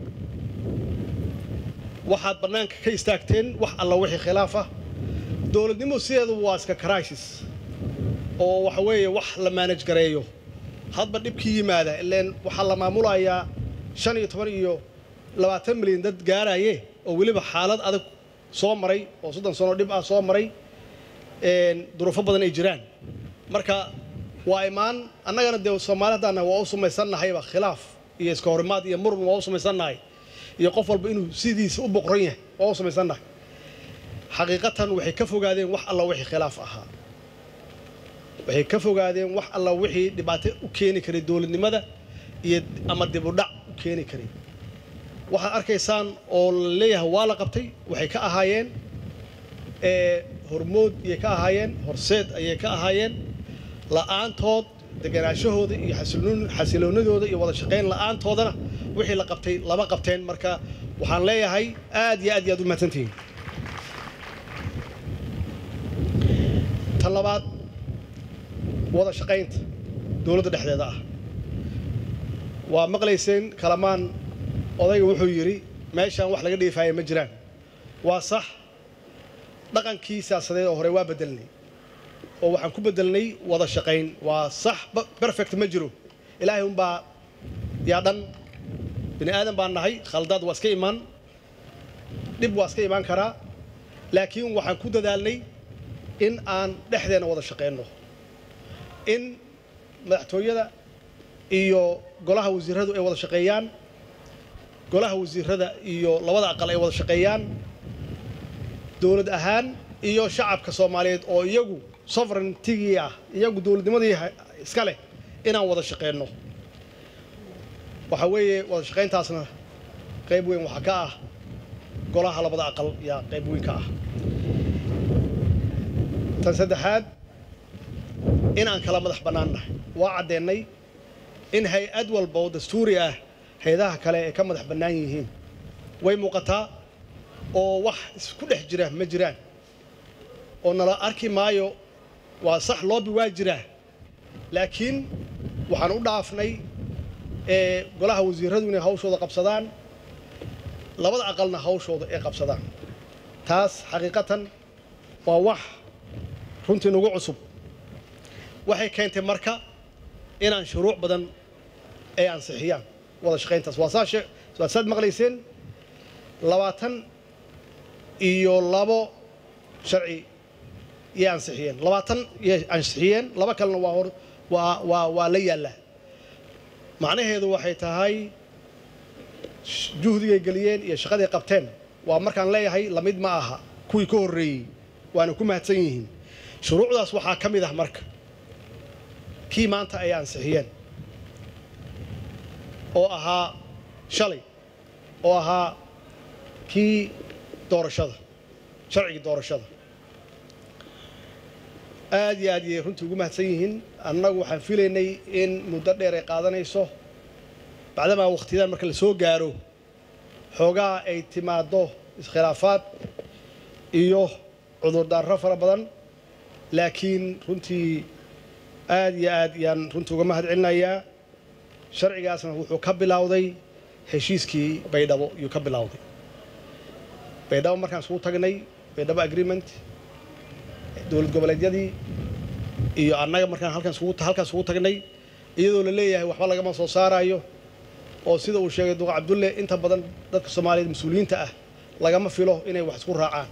waxaad bannaanka ka istaagteen wax alla wixii khilaaf ah dowladnimo sideedu waa iska crisis oo waxa weeye wax la manage gareeyo hadba dhibkii yimaada ileen waxaa la maamulayaa shan iyo toban iyo labaatan milyan dad gaaraye oo weliba xaalad adag soo maray oo soddon sano dhib ah soo maray duruufo badan ay jiraan marka waa imaan annagana dee soomaalidana waa u samaysannahayba khilaaf iyo iska horimaad iyo muran waa u samaysannahay iyo qof walba inuu sidiisa u boqran yahay waa u samaysannahay xaqiiqatan waxay ka fogaadeen wax alla wixii khilaaf ahaa waxay ka fogaadeen wax alla wixii dhibaato u keeni karay dowladnimada iyo ama dib u dhac u keeni karay waxaad arkaysaan oo la leeyahay waa la qabtay waxay ka ahaayeen hormood ayay ka ahaayeen horseed ayay ka ahaayeen la'aantood deganaashahooda iyo xasiloonadooda iyo wada shaqayn la'aantoodana wixii la qabtay lama qabteen marka waxaan leeyahay aad iyo aad iyo aad u mahadsantihiin tan labaad wada shaqaynta dowladda dhexdeeda ah waa maqlayseen kalamaan odayga wuxuu yidhi meeshaan wax laga dheefaaya ma jiraan waa sax dhaqankii siyaasadeed oo hore waa beddelnay oo waxaan ku bedelnay wada shaqayn waa sax perfect ma jiro ilaahay un baa yaa dhan bini aadan baan nahay khaldaad waa iska imaan dhib waa iska imaan karaa laakiin waxaan ku dadaalnay in aan dhexdeena wada shaqayno in madaxtooyada iyo golaha wasiiradu ay wada shaqeeyaan golaha wasiirada iyo labada aqal ay wada shaqeeyaan dawlad ahaan iyo shacabka Soomaaliyeed oo iyagu sovereignty ah iyagu dawladnimadii iska leh inaan wada shaqeyno waxa weeye wada shaqeyntaasna qayb weyn waxa ka ah golaha labada aqal ya qayb weyn ka ah tan saddexaad in aan kala madax banaanahay waa cadeynay in hay'ad walba oo dastuuri ah hay'adaha kale ee ka madax banaan yihiin way muuqataa oo wax isku dhex jira ma jiraan oo nala arki maayo waa sax loobi waa jira laakiin waxaan u dhaafnay ee golaha wasiiradu inay hawshooda qabsadaan labada aqalna hawshooda ay qabsadaan taas xaqiiqatan waa wax runtii nagu cusub waxay keentay marka inaan shuruuc badan ay ansixiyaan wada shaqeyntaas waa saashe saad maqlayseen labaatan iyo labo sharci iyo ansixiyeen labaatan iyo ansixiyeen laba kalena waa hor waa waa waa la yaala macnaheedu waxay tahay juhdiga galiyeen iyo shaqada ay qabteen waa markaan leeyahay lamid ma aha kuwii ka horeeyay waana ku mahadsan yihiin shuruucdaas waxaa ka mid ah marka kii maanta ay ansixiyeen oo ahaa shalay oo ahaa kii doorashada sharciga doorashada aad iyo aad iyo runtii ugu mahadsan yihiin annagu waxaan filaynay in muddo dheer ay qaadanayso bacdama waqtiyadan marka la soo gaaro xoogaa ay timaado iskhilaafaad iyo cudurdaarro fara badan laakiin runtii aad iyo aad yaan runtii uga mahad celinayaa sharcigaasna wuxuu ka bilowday heshiiskii baydhabo ayuu ka bilowday baydhabo markaan isugu tagnay baydhabo agreement dowlad goboleedyadii iyo annaga markaan halkan isugu halkan isugu tagnay iyadoo la leeyahay waxba lagama soo saarayo oo sida uu sheegay Duqa Cabdulle inta badan dadka Soomaaliyeed mas'uuliyiinta ah lagama filo inay wax isku raacaan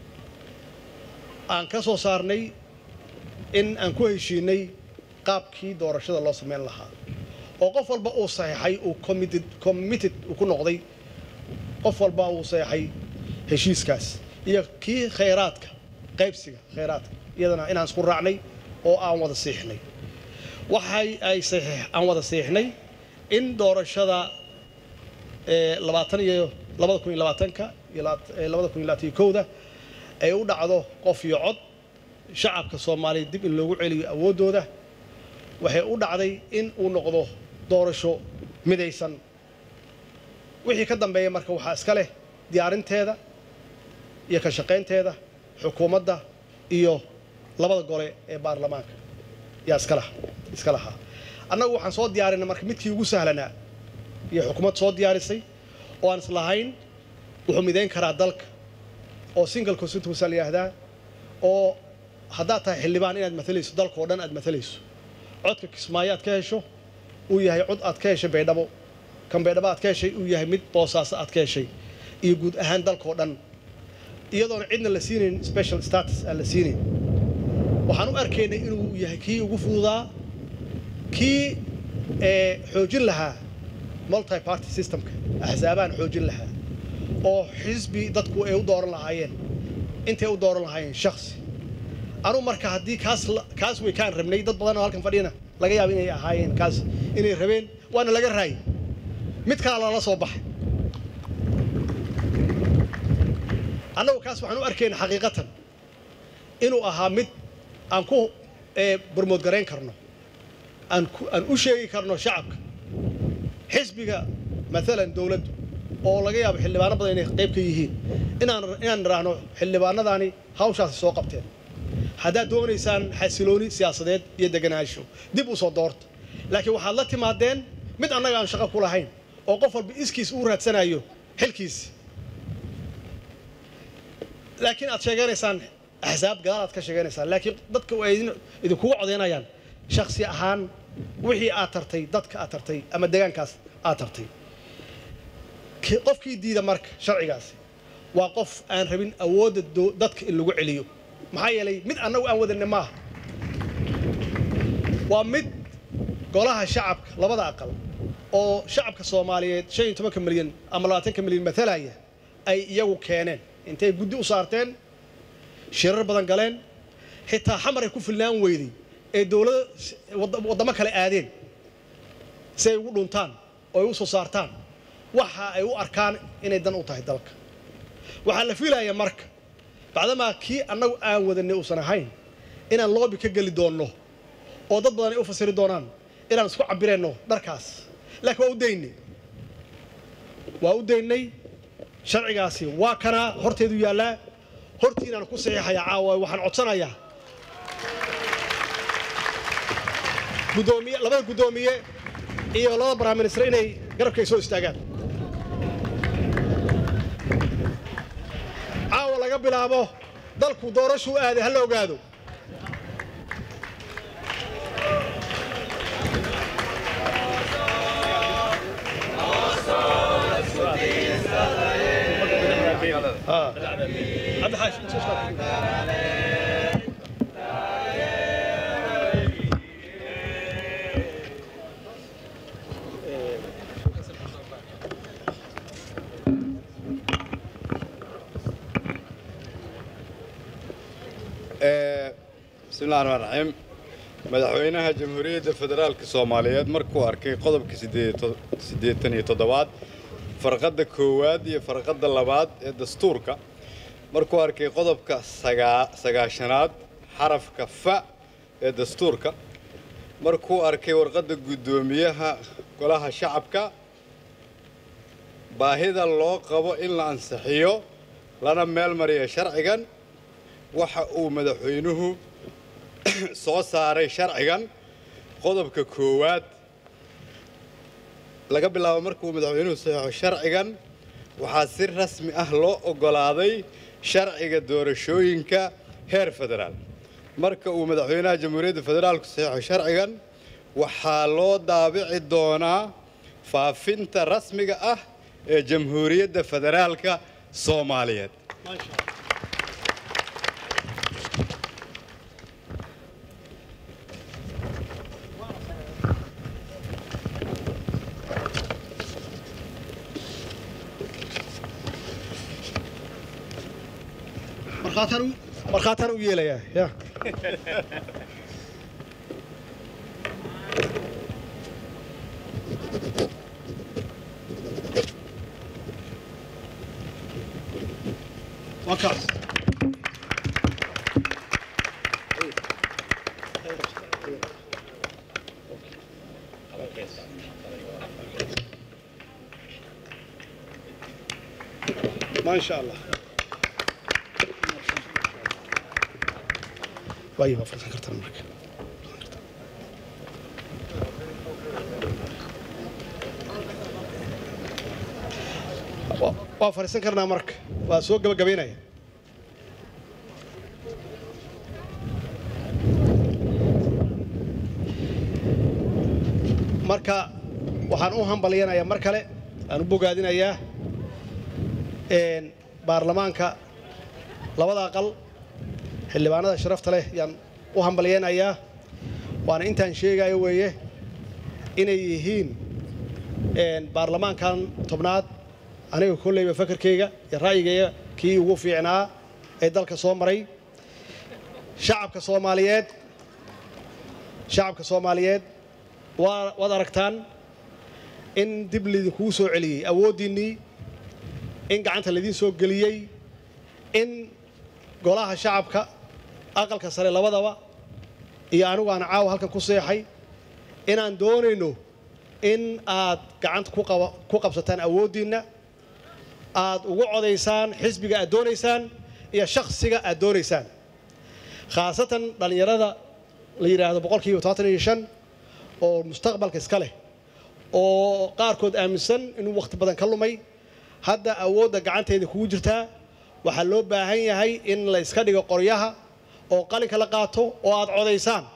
aan ka soo saarnay in aan ku heshiinay qaabkii doorashada loo sameyn lahaa oo qof walba uu saxiixay uu committed committed uu ku noqday qof walba uu saxiixay heshiiskaas iyo kii khayraadka qaybsiga khayraadka iyadana inaan isku raacnay oo aan wada saxiixnay waxay ay saxiix aan wada saxiixnay in doorashada ee labaatan iyo laba kun iyo labaatanka iyo laba kun iyo labaatan iyo kowda ay u dhacdo qof iyo cod shacabka Soomaaliyeed dib in loogu celiyo awoodooda waxay u dhacday in uu noqdo doorasho midaysan wixii ka dambeeyay marka waxa iska leh diyaarinteeda iyo ka shaqeynteeda xukuumadda iyo labada gole ee baarlamaanka yaa iska laha iska laha annagu waxaan soo diyaarinay marka midkii ugu sahlanaa iyo xukuumad soo diyaarisay oo aan islahayn wuxuu mideyn karaa dalka oo single constituency la yiraahdaa oo haddaad tahay xildhibaan inaad matalayso dalka oo dhan aad matalayso codka Kismaayo aad ka hesho uu yahay cod aad ka heshay Baydhabo kan Baydhabo aad ka heshay uu yahay mid Boosaaso aad ka heshay iyo guud ahaan dalka oo dhan iyadoo cidna la siinin special status aan la siinin waxaan u arkaynay inuu yahay kii ugu fududaa kii ee xoojin lahaa multi party systemka ahzaabaan xoojin lahaa oo xisbi dadku ay u dooran lahaayeen intay u dooran lahaayeen shakhsi anu marka haddii kaas kaas way kaan rabnay dad badan oo halkan fadhiyana laga yaabo inay ahaayeen kaas inay rabeen waana laga raayay mid kale la soo baxay annagu kaas waxaan u arkaynaa xaqiiqatan inuu ahaa mid aan ku ee barmood gareyn karno aan aan u sheegi karno shacabka xisbiga مثلا dawladdu oo laga yaabo xildhibaano badan inay qayb ka yihiin inaan inaan raahno xildhibaanadani hawshaas soo qabteen haddaad doonaysaan xasilooni siyaasadeed iyo deganaansho dib u soo doorto laakiin waxaad la timaadeen mid annaga aan shaqo ku lahayn oo qof walba iskiis u raadsanayo xilkiis laakiin aad sheeganaysaan axsaab gadaalaad ka sheeganaysaa laakiin dadka way idinkugu codaynayaan shakhsi ahaan wixii aad tartay dadka aad tartay ama deegaankaas aad tartay qofkii diida marka sharcigaasi waa qof aan rabin awoodda dadka in lagu celiyo maxaa yeelay mid annagu aan wadanna maaha waa mid golaha shacabka labada aqal oo shacabka Soomaaliyeed shan iyo toban milyan ama labaatan milyan mathalaya ay iyagu keeneen intay guddi u saarteen shirar badan galeen xitaa xamar ay ku filnaan weyday ee dawladda wadamo kale aadeen si ay ugu dhuntaan oo ay u soo saartaan waxa ay u arkaan inay dan u tahay dalka waxa la filayaa marka bacdama kii annagu aan wadanay uusan ahayn inaan loobi ka gali doono oo dad badan ay u fasiri doonaan inaan isku cabireyno dharkaas laakiin waa u daynay waa u daynay sharcigaasi waa kana horteedu yaala hortiinaan ku saxiixayaa caawa waxaan codsanayaa gudoomiye labada gudoomiye iyo labada prime minister inay garabkay soo istaagaan caawa laga bilaabo dalku doorasho aaday hal ogaado ها عبد الحاج بسم الله الرحمن الرحيم مدحوينها جمهورية الفدرالية الصومالية مركو أركي قضب كسيديتن يتضباد فرقد كواد يا فرقد اللباد الدستوركا مركو أركي قضب كسجا سجاشنات حرف كفاء الدستوركا مركو أركي ورقد قدوميها كلها شعبك باهذا الله قبو إلا أنسحيو لنا مال مريا شرعيا وحقو مدحوينه soo saaray sharcigan qodobka koowaad laga bilaabo markuu madaxweynuhu saxo sharcigan waxa si rasmi ah loo ogolaaday sharciga doorashooyinka heer federaal marka uu madaxweynaha jamhuuriyadda federaalku saxo sharcigan waxa loo daabici doonaa faafinta rasmiga ah ee jamhuuriyadda federaalka Soomaaliyeed مرخاتن مرخاتن ويليا يا وكاس ما شاء الله وايوه فرصة كرت المرك waa fariisan karnaa marka waa soo gabagabeynaya marka waxaan u hambaliyanayaa mar kale aan u bogaadinayaa een baarlamaanka labada aqal xildhibaanada sharafta leh yaan u hambaliyanayaa waana intaan sheegayo weeye inay yihiin een baarlamaankan tobnaad aniga kullayba fakarkayga iyo ra'yigayga kii ugu fiicnaa ee dalka soo maray shacabka Soomaaliyeed shacabka Soomaaliyeed waa wad aragtaan in dib lidinku soo celiyay awoodiinii in gacanta lidin soo galiyay in golaha shacabka aqalka sare labadaba iyo anigu aan caaw halkan ku seexay inaan doonayno in aad gacanta ku qaba ku qabsataan awoodiina aad ugu codaysaan xisbiga aad doonaysaan iyo shakhsiga aad doonaysaan khaasatan dhalinyarada la yiraahdo boqolkiiba toban iyo shan oo mustaqbalka iska leh oo qaarkood aaminsan inuu waqti badan ka lumay hadda awoodda gacanteeda kugu jirtaa waxaa loo baahan yahay in la iska dhigo qoryaha oo qalinka la qaato oo aad codaysaan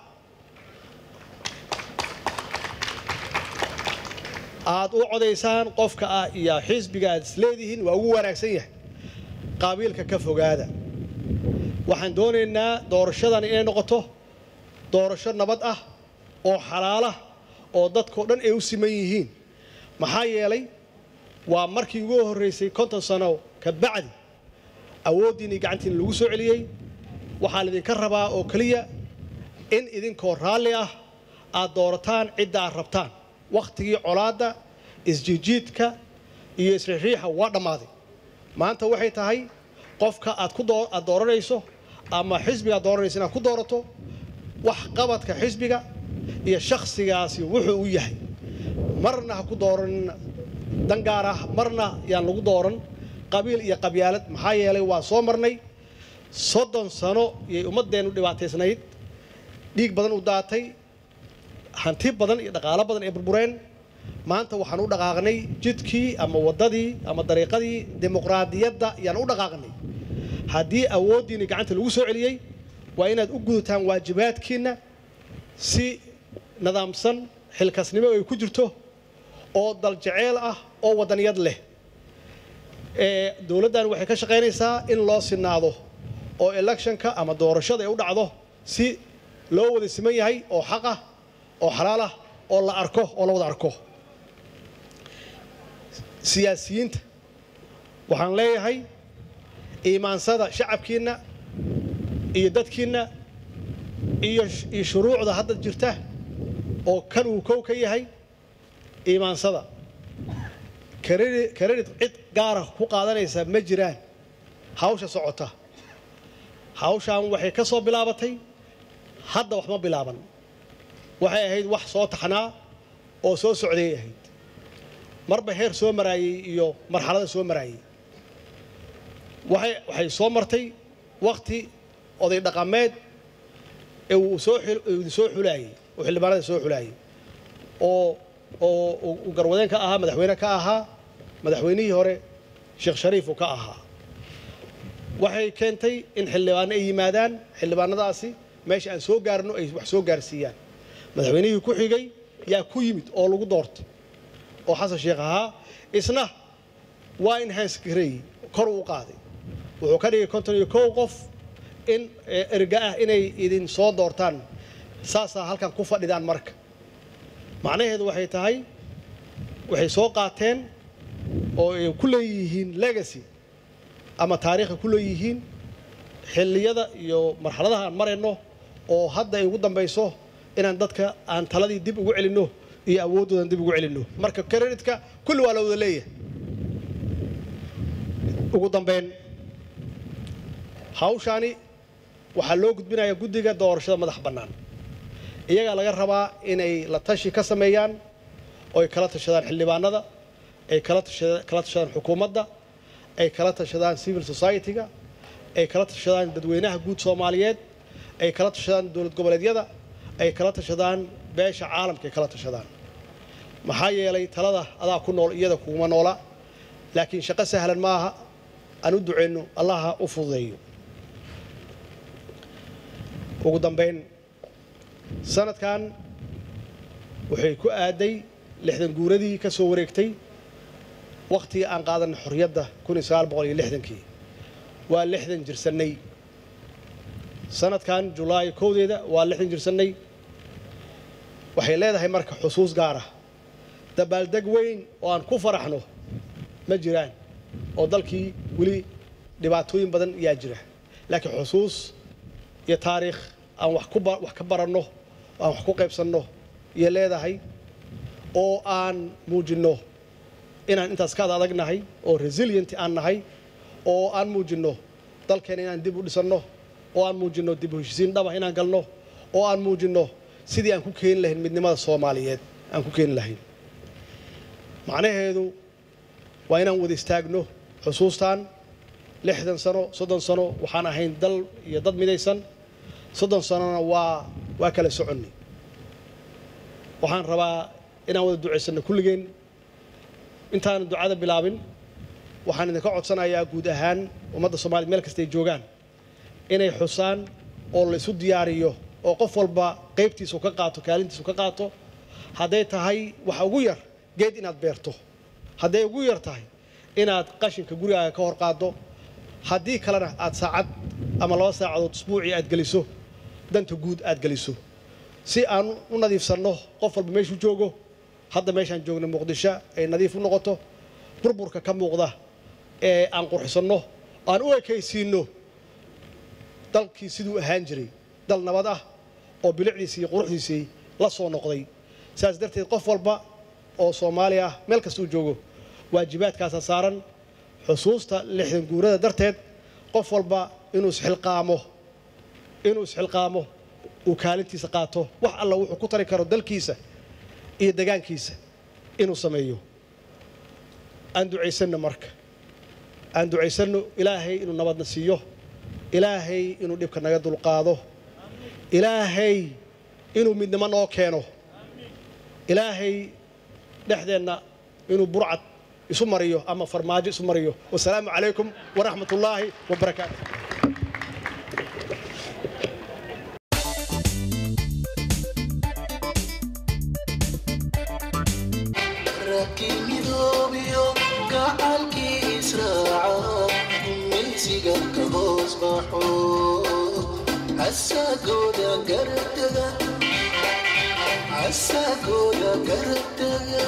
aad u codaysaan qofka ah iyo xisbiga aad isleedihiin waa ugu wanaagsan yahay qaabiilka ka fogaada waxaan doonaynaa doorashadan inay noqoto doorasho nabad ah oo xalaala oo dadkoo dhan ay u siman yihiin maxaa yeelay waa markii ugu horreysay konton sano ka bacdi awooddiinii gacantiin lagu soo celiyey waxaa laydinka rabaa oo keliya in idinkoo raalli ah aad doorataan cidda aad rabtaan wakhtigii colaadda isjiijiidka iyo isriixriixa waa dhammaaday maanta waxay tahay qofka aad ku aad dooranayso ama xisbiga aad dooranayso inaad ku doorato wax qabadka xisbiga iyo shakhsigaasi wuxuu u yahay marna ha ku dooran dan gaar ah marna yaan lagu dooran qabiil iyo qabyaalad maxaa yeelay waa soo marnay soddon sano iyay ummaddeennu dhibaataysnayd dhiig badan u daatay hanti badan iyo dhaqaalo badan ay burbureen maanta waxaan u dhaqaaqnay jidkii ama waddadii ama dariiqadii dimuqraadiyadda yaan u dhaqaaqnay haddii awooddiinni gacanta lagu soo celiyey waa inaad u gudataan waajibaadkiinna si nidaamsan xilkasnimo ay ku jirto oo daljeceel ah oo waddaniyad leh dowladdan waxay ka shaqaynaysaa in loo sinaado oo electionka ama doorashada ay u dhacdo si loo wada siman yahay oo xaq ah oo xalaal ah oo la arko oo la wada arko siyaasiyiinta waxaan leeyahay iimaansada shacabkiinna iyo dadkiinna iyo iyo shuruucda hadda jirta oo kan uu kow ka yahay iimaansada karedit cid gaara ku qaadanaysa ma jiraan hawsha socota hawshaan waxay ka soo bilaabatay hadda wax ma bilaaban waxay ahayd wax soo taxnaa oo soo socday ahayd marba heer soo maraayay iyo marxalada soo maraayay waxay waxay soo martay waqti oday dhaqameed ee uu soo soo xulayay oo xildhibaanada soo xulayay oo oo uu garwadeen ka ahaa madaxweyne ka ahaa madaxweynihii hore sheekh shariif uu ka ahaa waxay keentay in xildhibaano ay yimaadaan xildhibaanadaasi meesha aan soo gaarno ay wax soo gaarsiiyaan madaxweynihii ku xigay yaa ku yimid oo lagu doortay oo xasan sheekh ahaa isna waa enhance gareeyey kor u qaaday wuxuu ka dhigay konton iyo kow qof in erga ah inay idin soo doortaan saasaa halkan ku fadhidaan marka macnaheedu waxay tahay waxay soo qaateen oo ay ku leeyihiin legacy ama taariikha ku leeyihiin xilliyada iyo marxaladaha aan marayno oo hadda ay ugu dambayso inaan dadka aan taladii dib ugu celinno iyo awooddoodan dib ugu celinno marka kreditka kulli waa la wada leeyahay ugu dambayn hawshaani waxaa loo gudbinayaa guddiga doorashada madax bannaan iyagaa laga rabaa inay la tashi ka sameeyaan oo ay kala tashadaan xildhibaanada ay kala tashadaan kala tashadaan xukuumadda ay kala tashadaan civil society-ga ay kala tashadaan dadweynaha guud Soomaaliyeed ay kala tashadaan dawlad goboleedyada ay kala tashadaan beesha caalamka ay kala tashadaan maxaa yeelay talada adaa ku nool iyada kuma noola laakiin shaqo sahlan maaha aan u duceyno allaha u fududeeyo ugu dambayn sanadkan waxay ku aaday lixdan guuradii ka soo wareegtay waqtigii aan qaadan xorriyadda kun iyo sagaal boqol iyo lixdankii waa lixdan jirsanay sanadkan julaay kowdeeda waa lixdan jirsanay waxay leedahay marka xusuus gaar ah dabaaldeg weyn oo aan ku faraxno ma jiraan oo dalkii weli dhibaatooyin badan yaa jira laakiin xusuus iyo taariikh aan wax ku wax ka baranno aan wax ku qaybsanno iyo leedahay oo aan muujinno inaan intaas ka adagnahay oo resilient aan nahay oo aan muujinno dalkeena inaan dib u dhisanno oo aan muujinno dib u heshiisiin dhaba inaan galno oo aan muujinno sidii aan ku keeni lahayn midnimada Soomaaliyeed aan ku keeni lahayn macnaheedu waa inaan wada istaagno xusuustaan lixdan sano soddon sano waxaan ahayn dal iyo dad midaysan soddon sanona waa waa kala soconnay waxaan rabaa inaan wada duceysano kulligeen intaan ducada bilaabin waxaan idinka codsanayaa guud ahaan ummadda Soomaaliyeed meel kasta ay joogaan inay xusaan oo la isu diyaariyo oo qof walba qaybtiisa ka qaato kaalintiisa ka qaato haday tahay waxa ugu yar geed inaad beerto haday ugu yar tahay inaad qashinka gurigaaga ka hor qaado haddii kalena aad saacad ama laba saacadood usbuucii aad geliso danta guud aad geliso si aan u nadiifsanno qof walba meeshu joogo hadda meeshaan joogno Muqdisho ay nadiif u noqoto burburka ka muuqda ee aan qurxisano aan u ekaysiino dalkii siduu ahaan jiray dal nabad ah oo bilicdiisa iyo quruxdiisa la soo noqday saas darteed qof walba oo Soomaali ah meel kasta uu joogo waajibaadkaas saaran xusuusta lixdan guurada darteed qof walba inuu isxilqaamo inuu isxilqaamo uu kaalintiisa qaato wax alla wuxuu ku tari karo dalkiisa iyo deegaankiisa inuu sameeyo aan duceysano marka aan duceysano ilaahay inuu nabadna siiyo ilaahay inuu dhibka naga dulqaado ilaahay inuu midnimo noo keeno ilaahay dhexdeena inuu burcad isu mariyo ama farmaajo isu mariyo wassalaamu calaykum waraxmatullaahi wabarakaatuh Asagoda gardaga Asagoda gardaga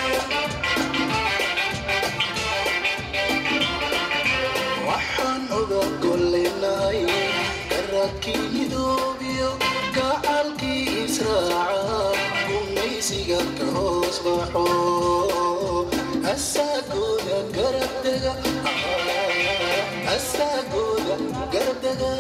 Waxaan uga goleynay garadkii midoobiyo gacalkii israaca gumaysiga ka hoos baxo Asagoda gardaga Asagoda gardaga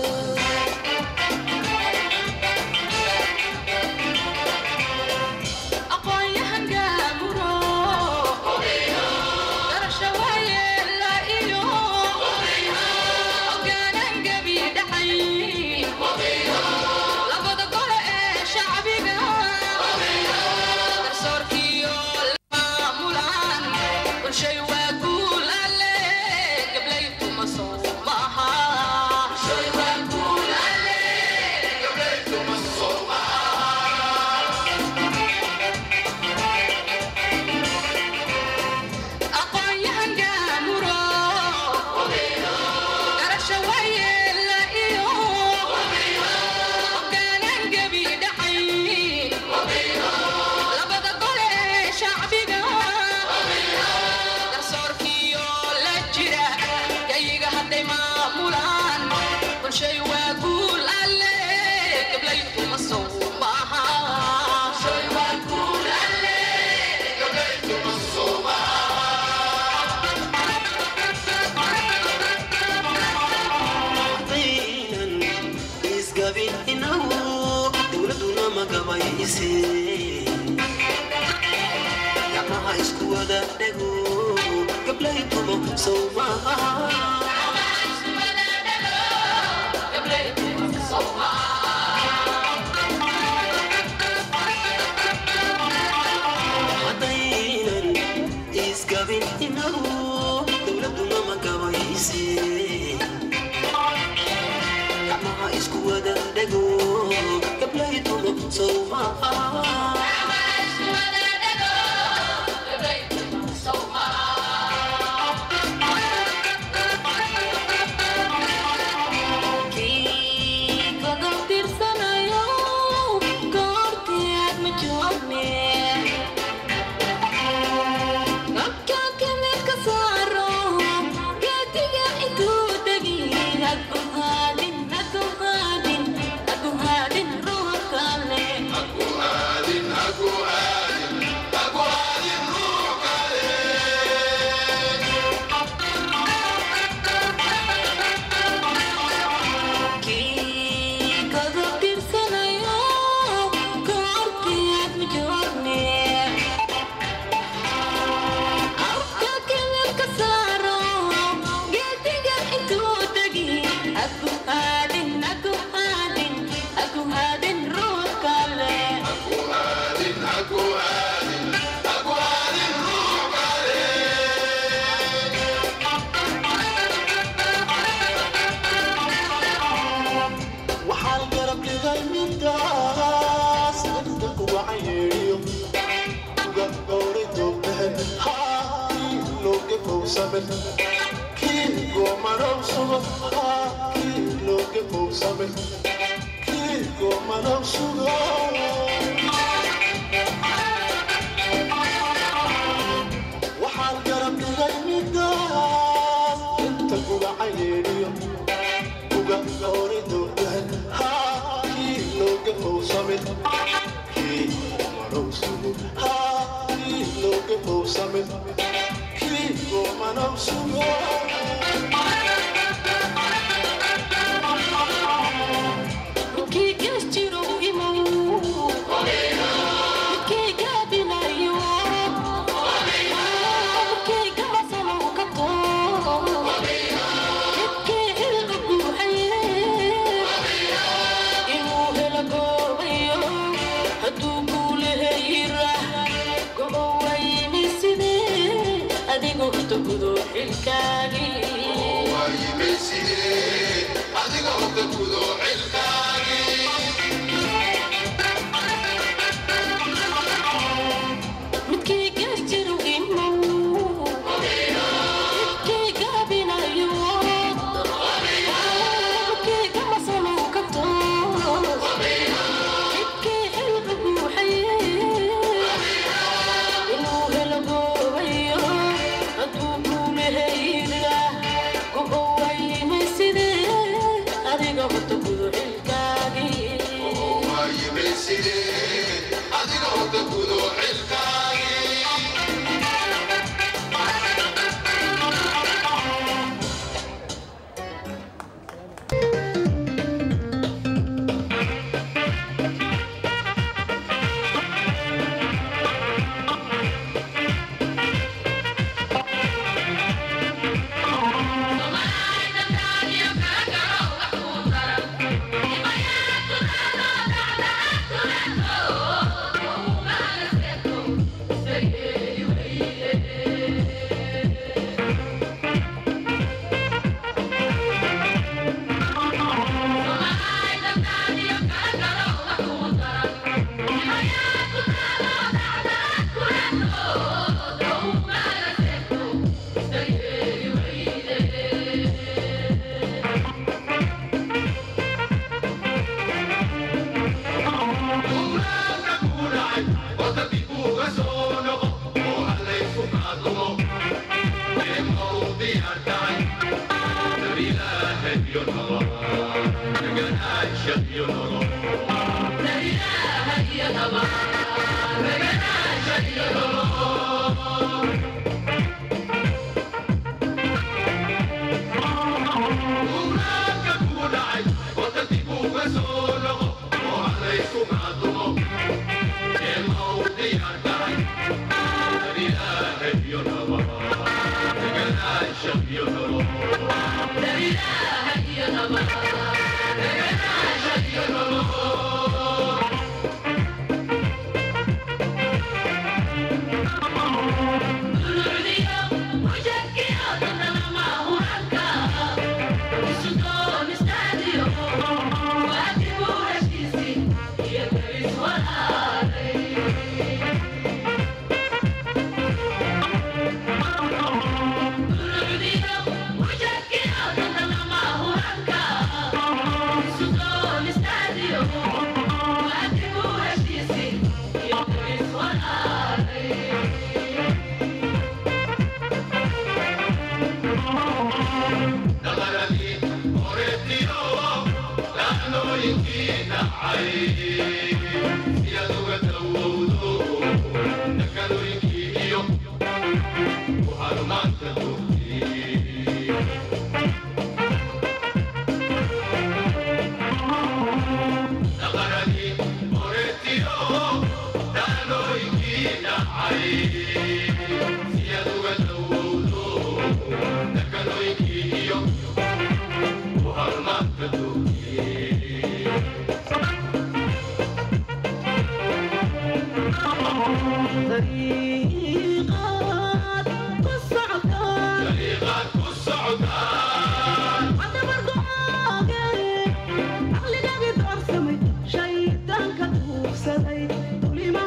Aku adin, aku samir kii goomanow sugo kii looga fow samir kii goomanow sugo waxaan garab dhigay midaas inta kuga cayneeriyo kuga hore doodahan kii looga fow samir kii goomanow sugo kii looga fow samir kii goomanow sugo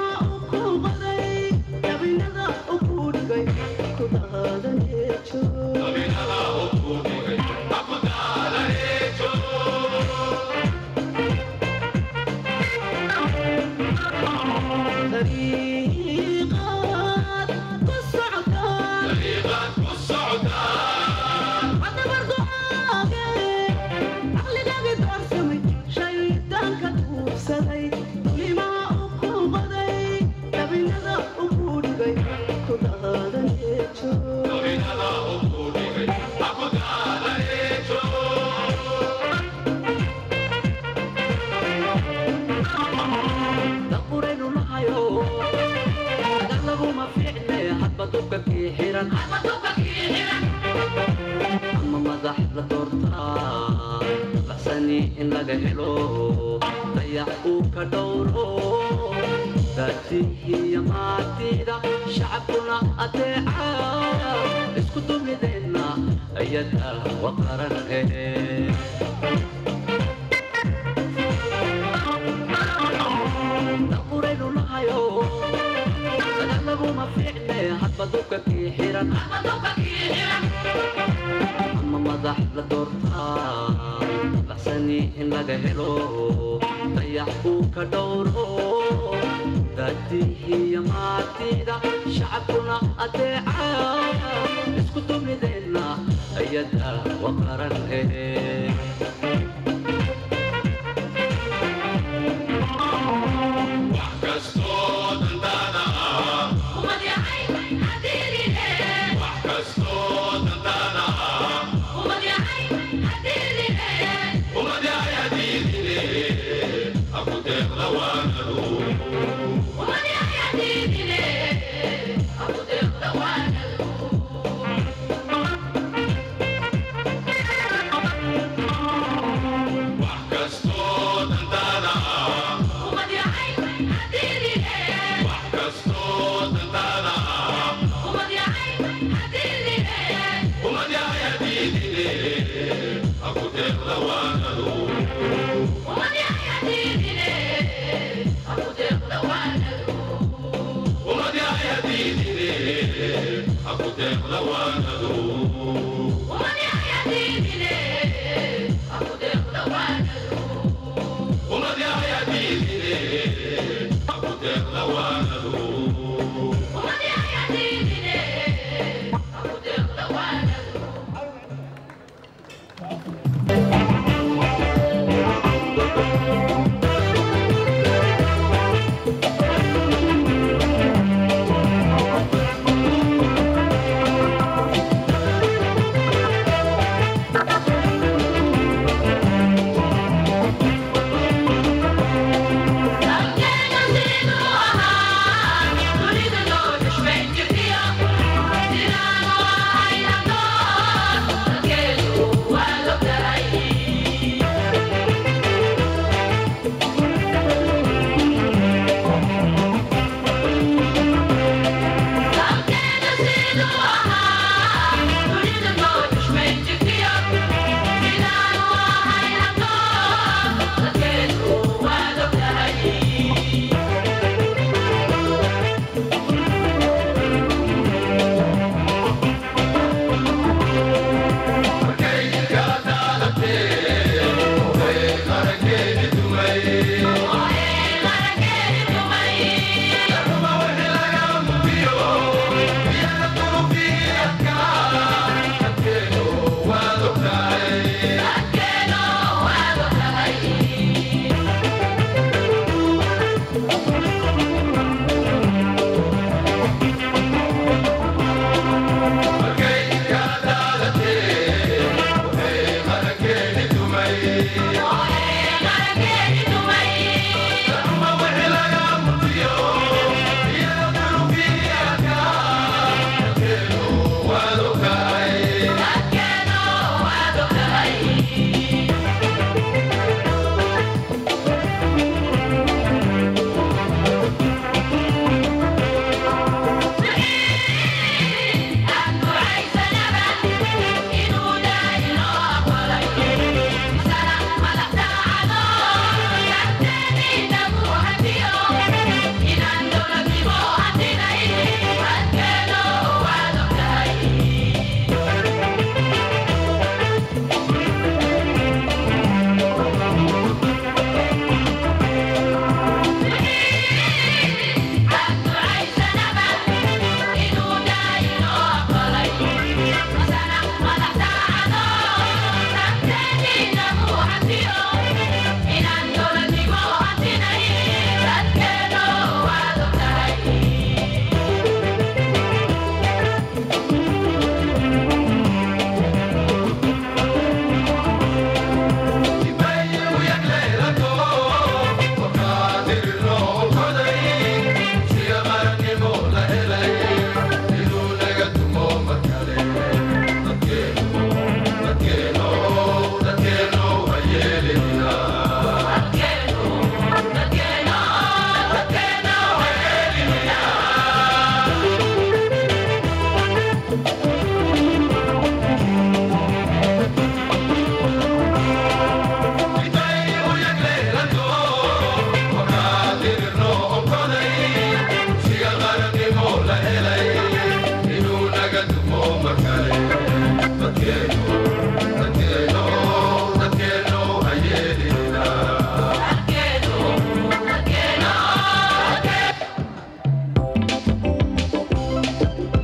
Thank you. طريقات كالصعدان طريقات كالصعدان حتى برضو عاقل عقلي قاعد ارسمي شيطان كتبوب سدي لما اكون بدي تبي نذا اكون جاي كنت هذا يجو تبي نذا اكون جاي اكون هذا يجو دقورينو لهايو أغلبو ما فيعني حتى دوكك يحيران حتى دوكك يحيران أما مدح لدورتان بحسني إن لقى هلو ضيعوك دورو ذاتي هي ماتيدا شعبنا أتعا اسكتوا مدينا أيدها وقرن إيه دقورينو لهايو أغلبو ما فيعني حتى دوكك يحيران حتى دوكك يحيران أما مدح لدورتان بحسني إن لقى هلو ضيعوك دورو ذاتي هي ماتيدا شعبنا أتعا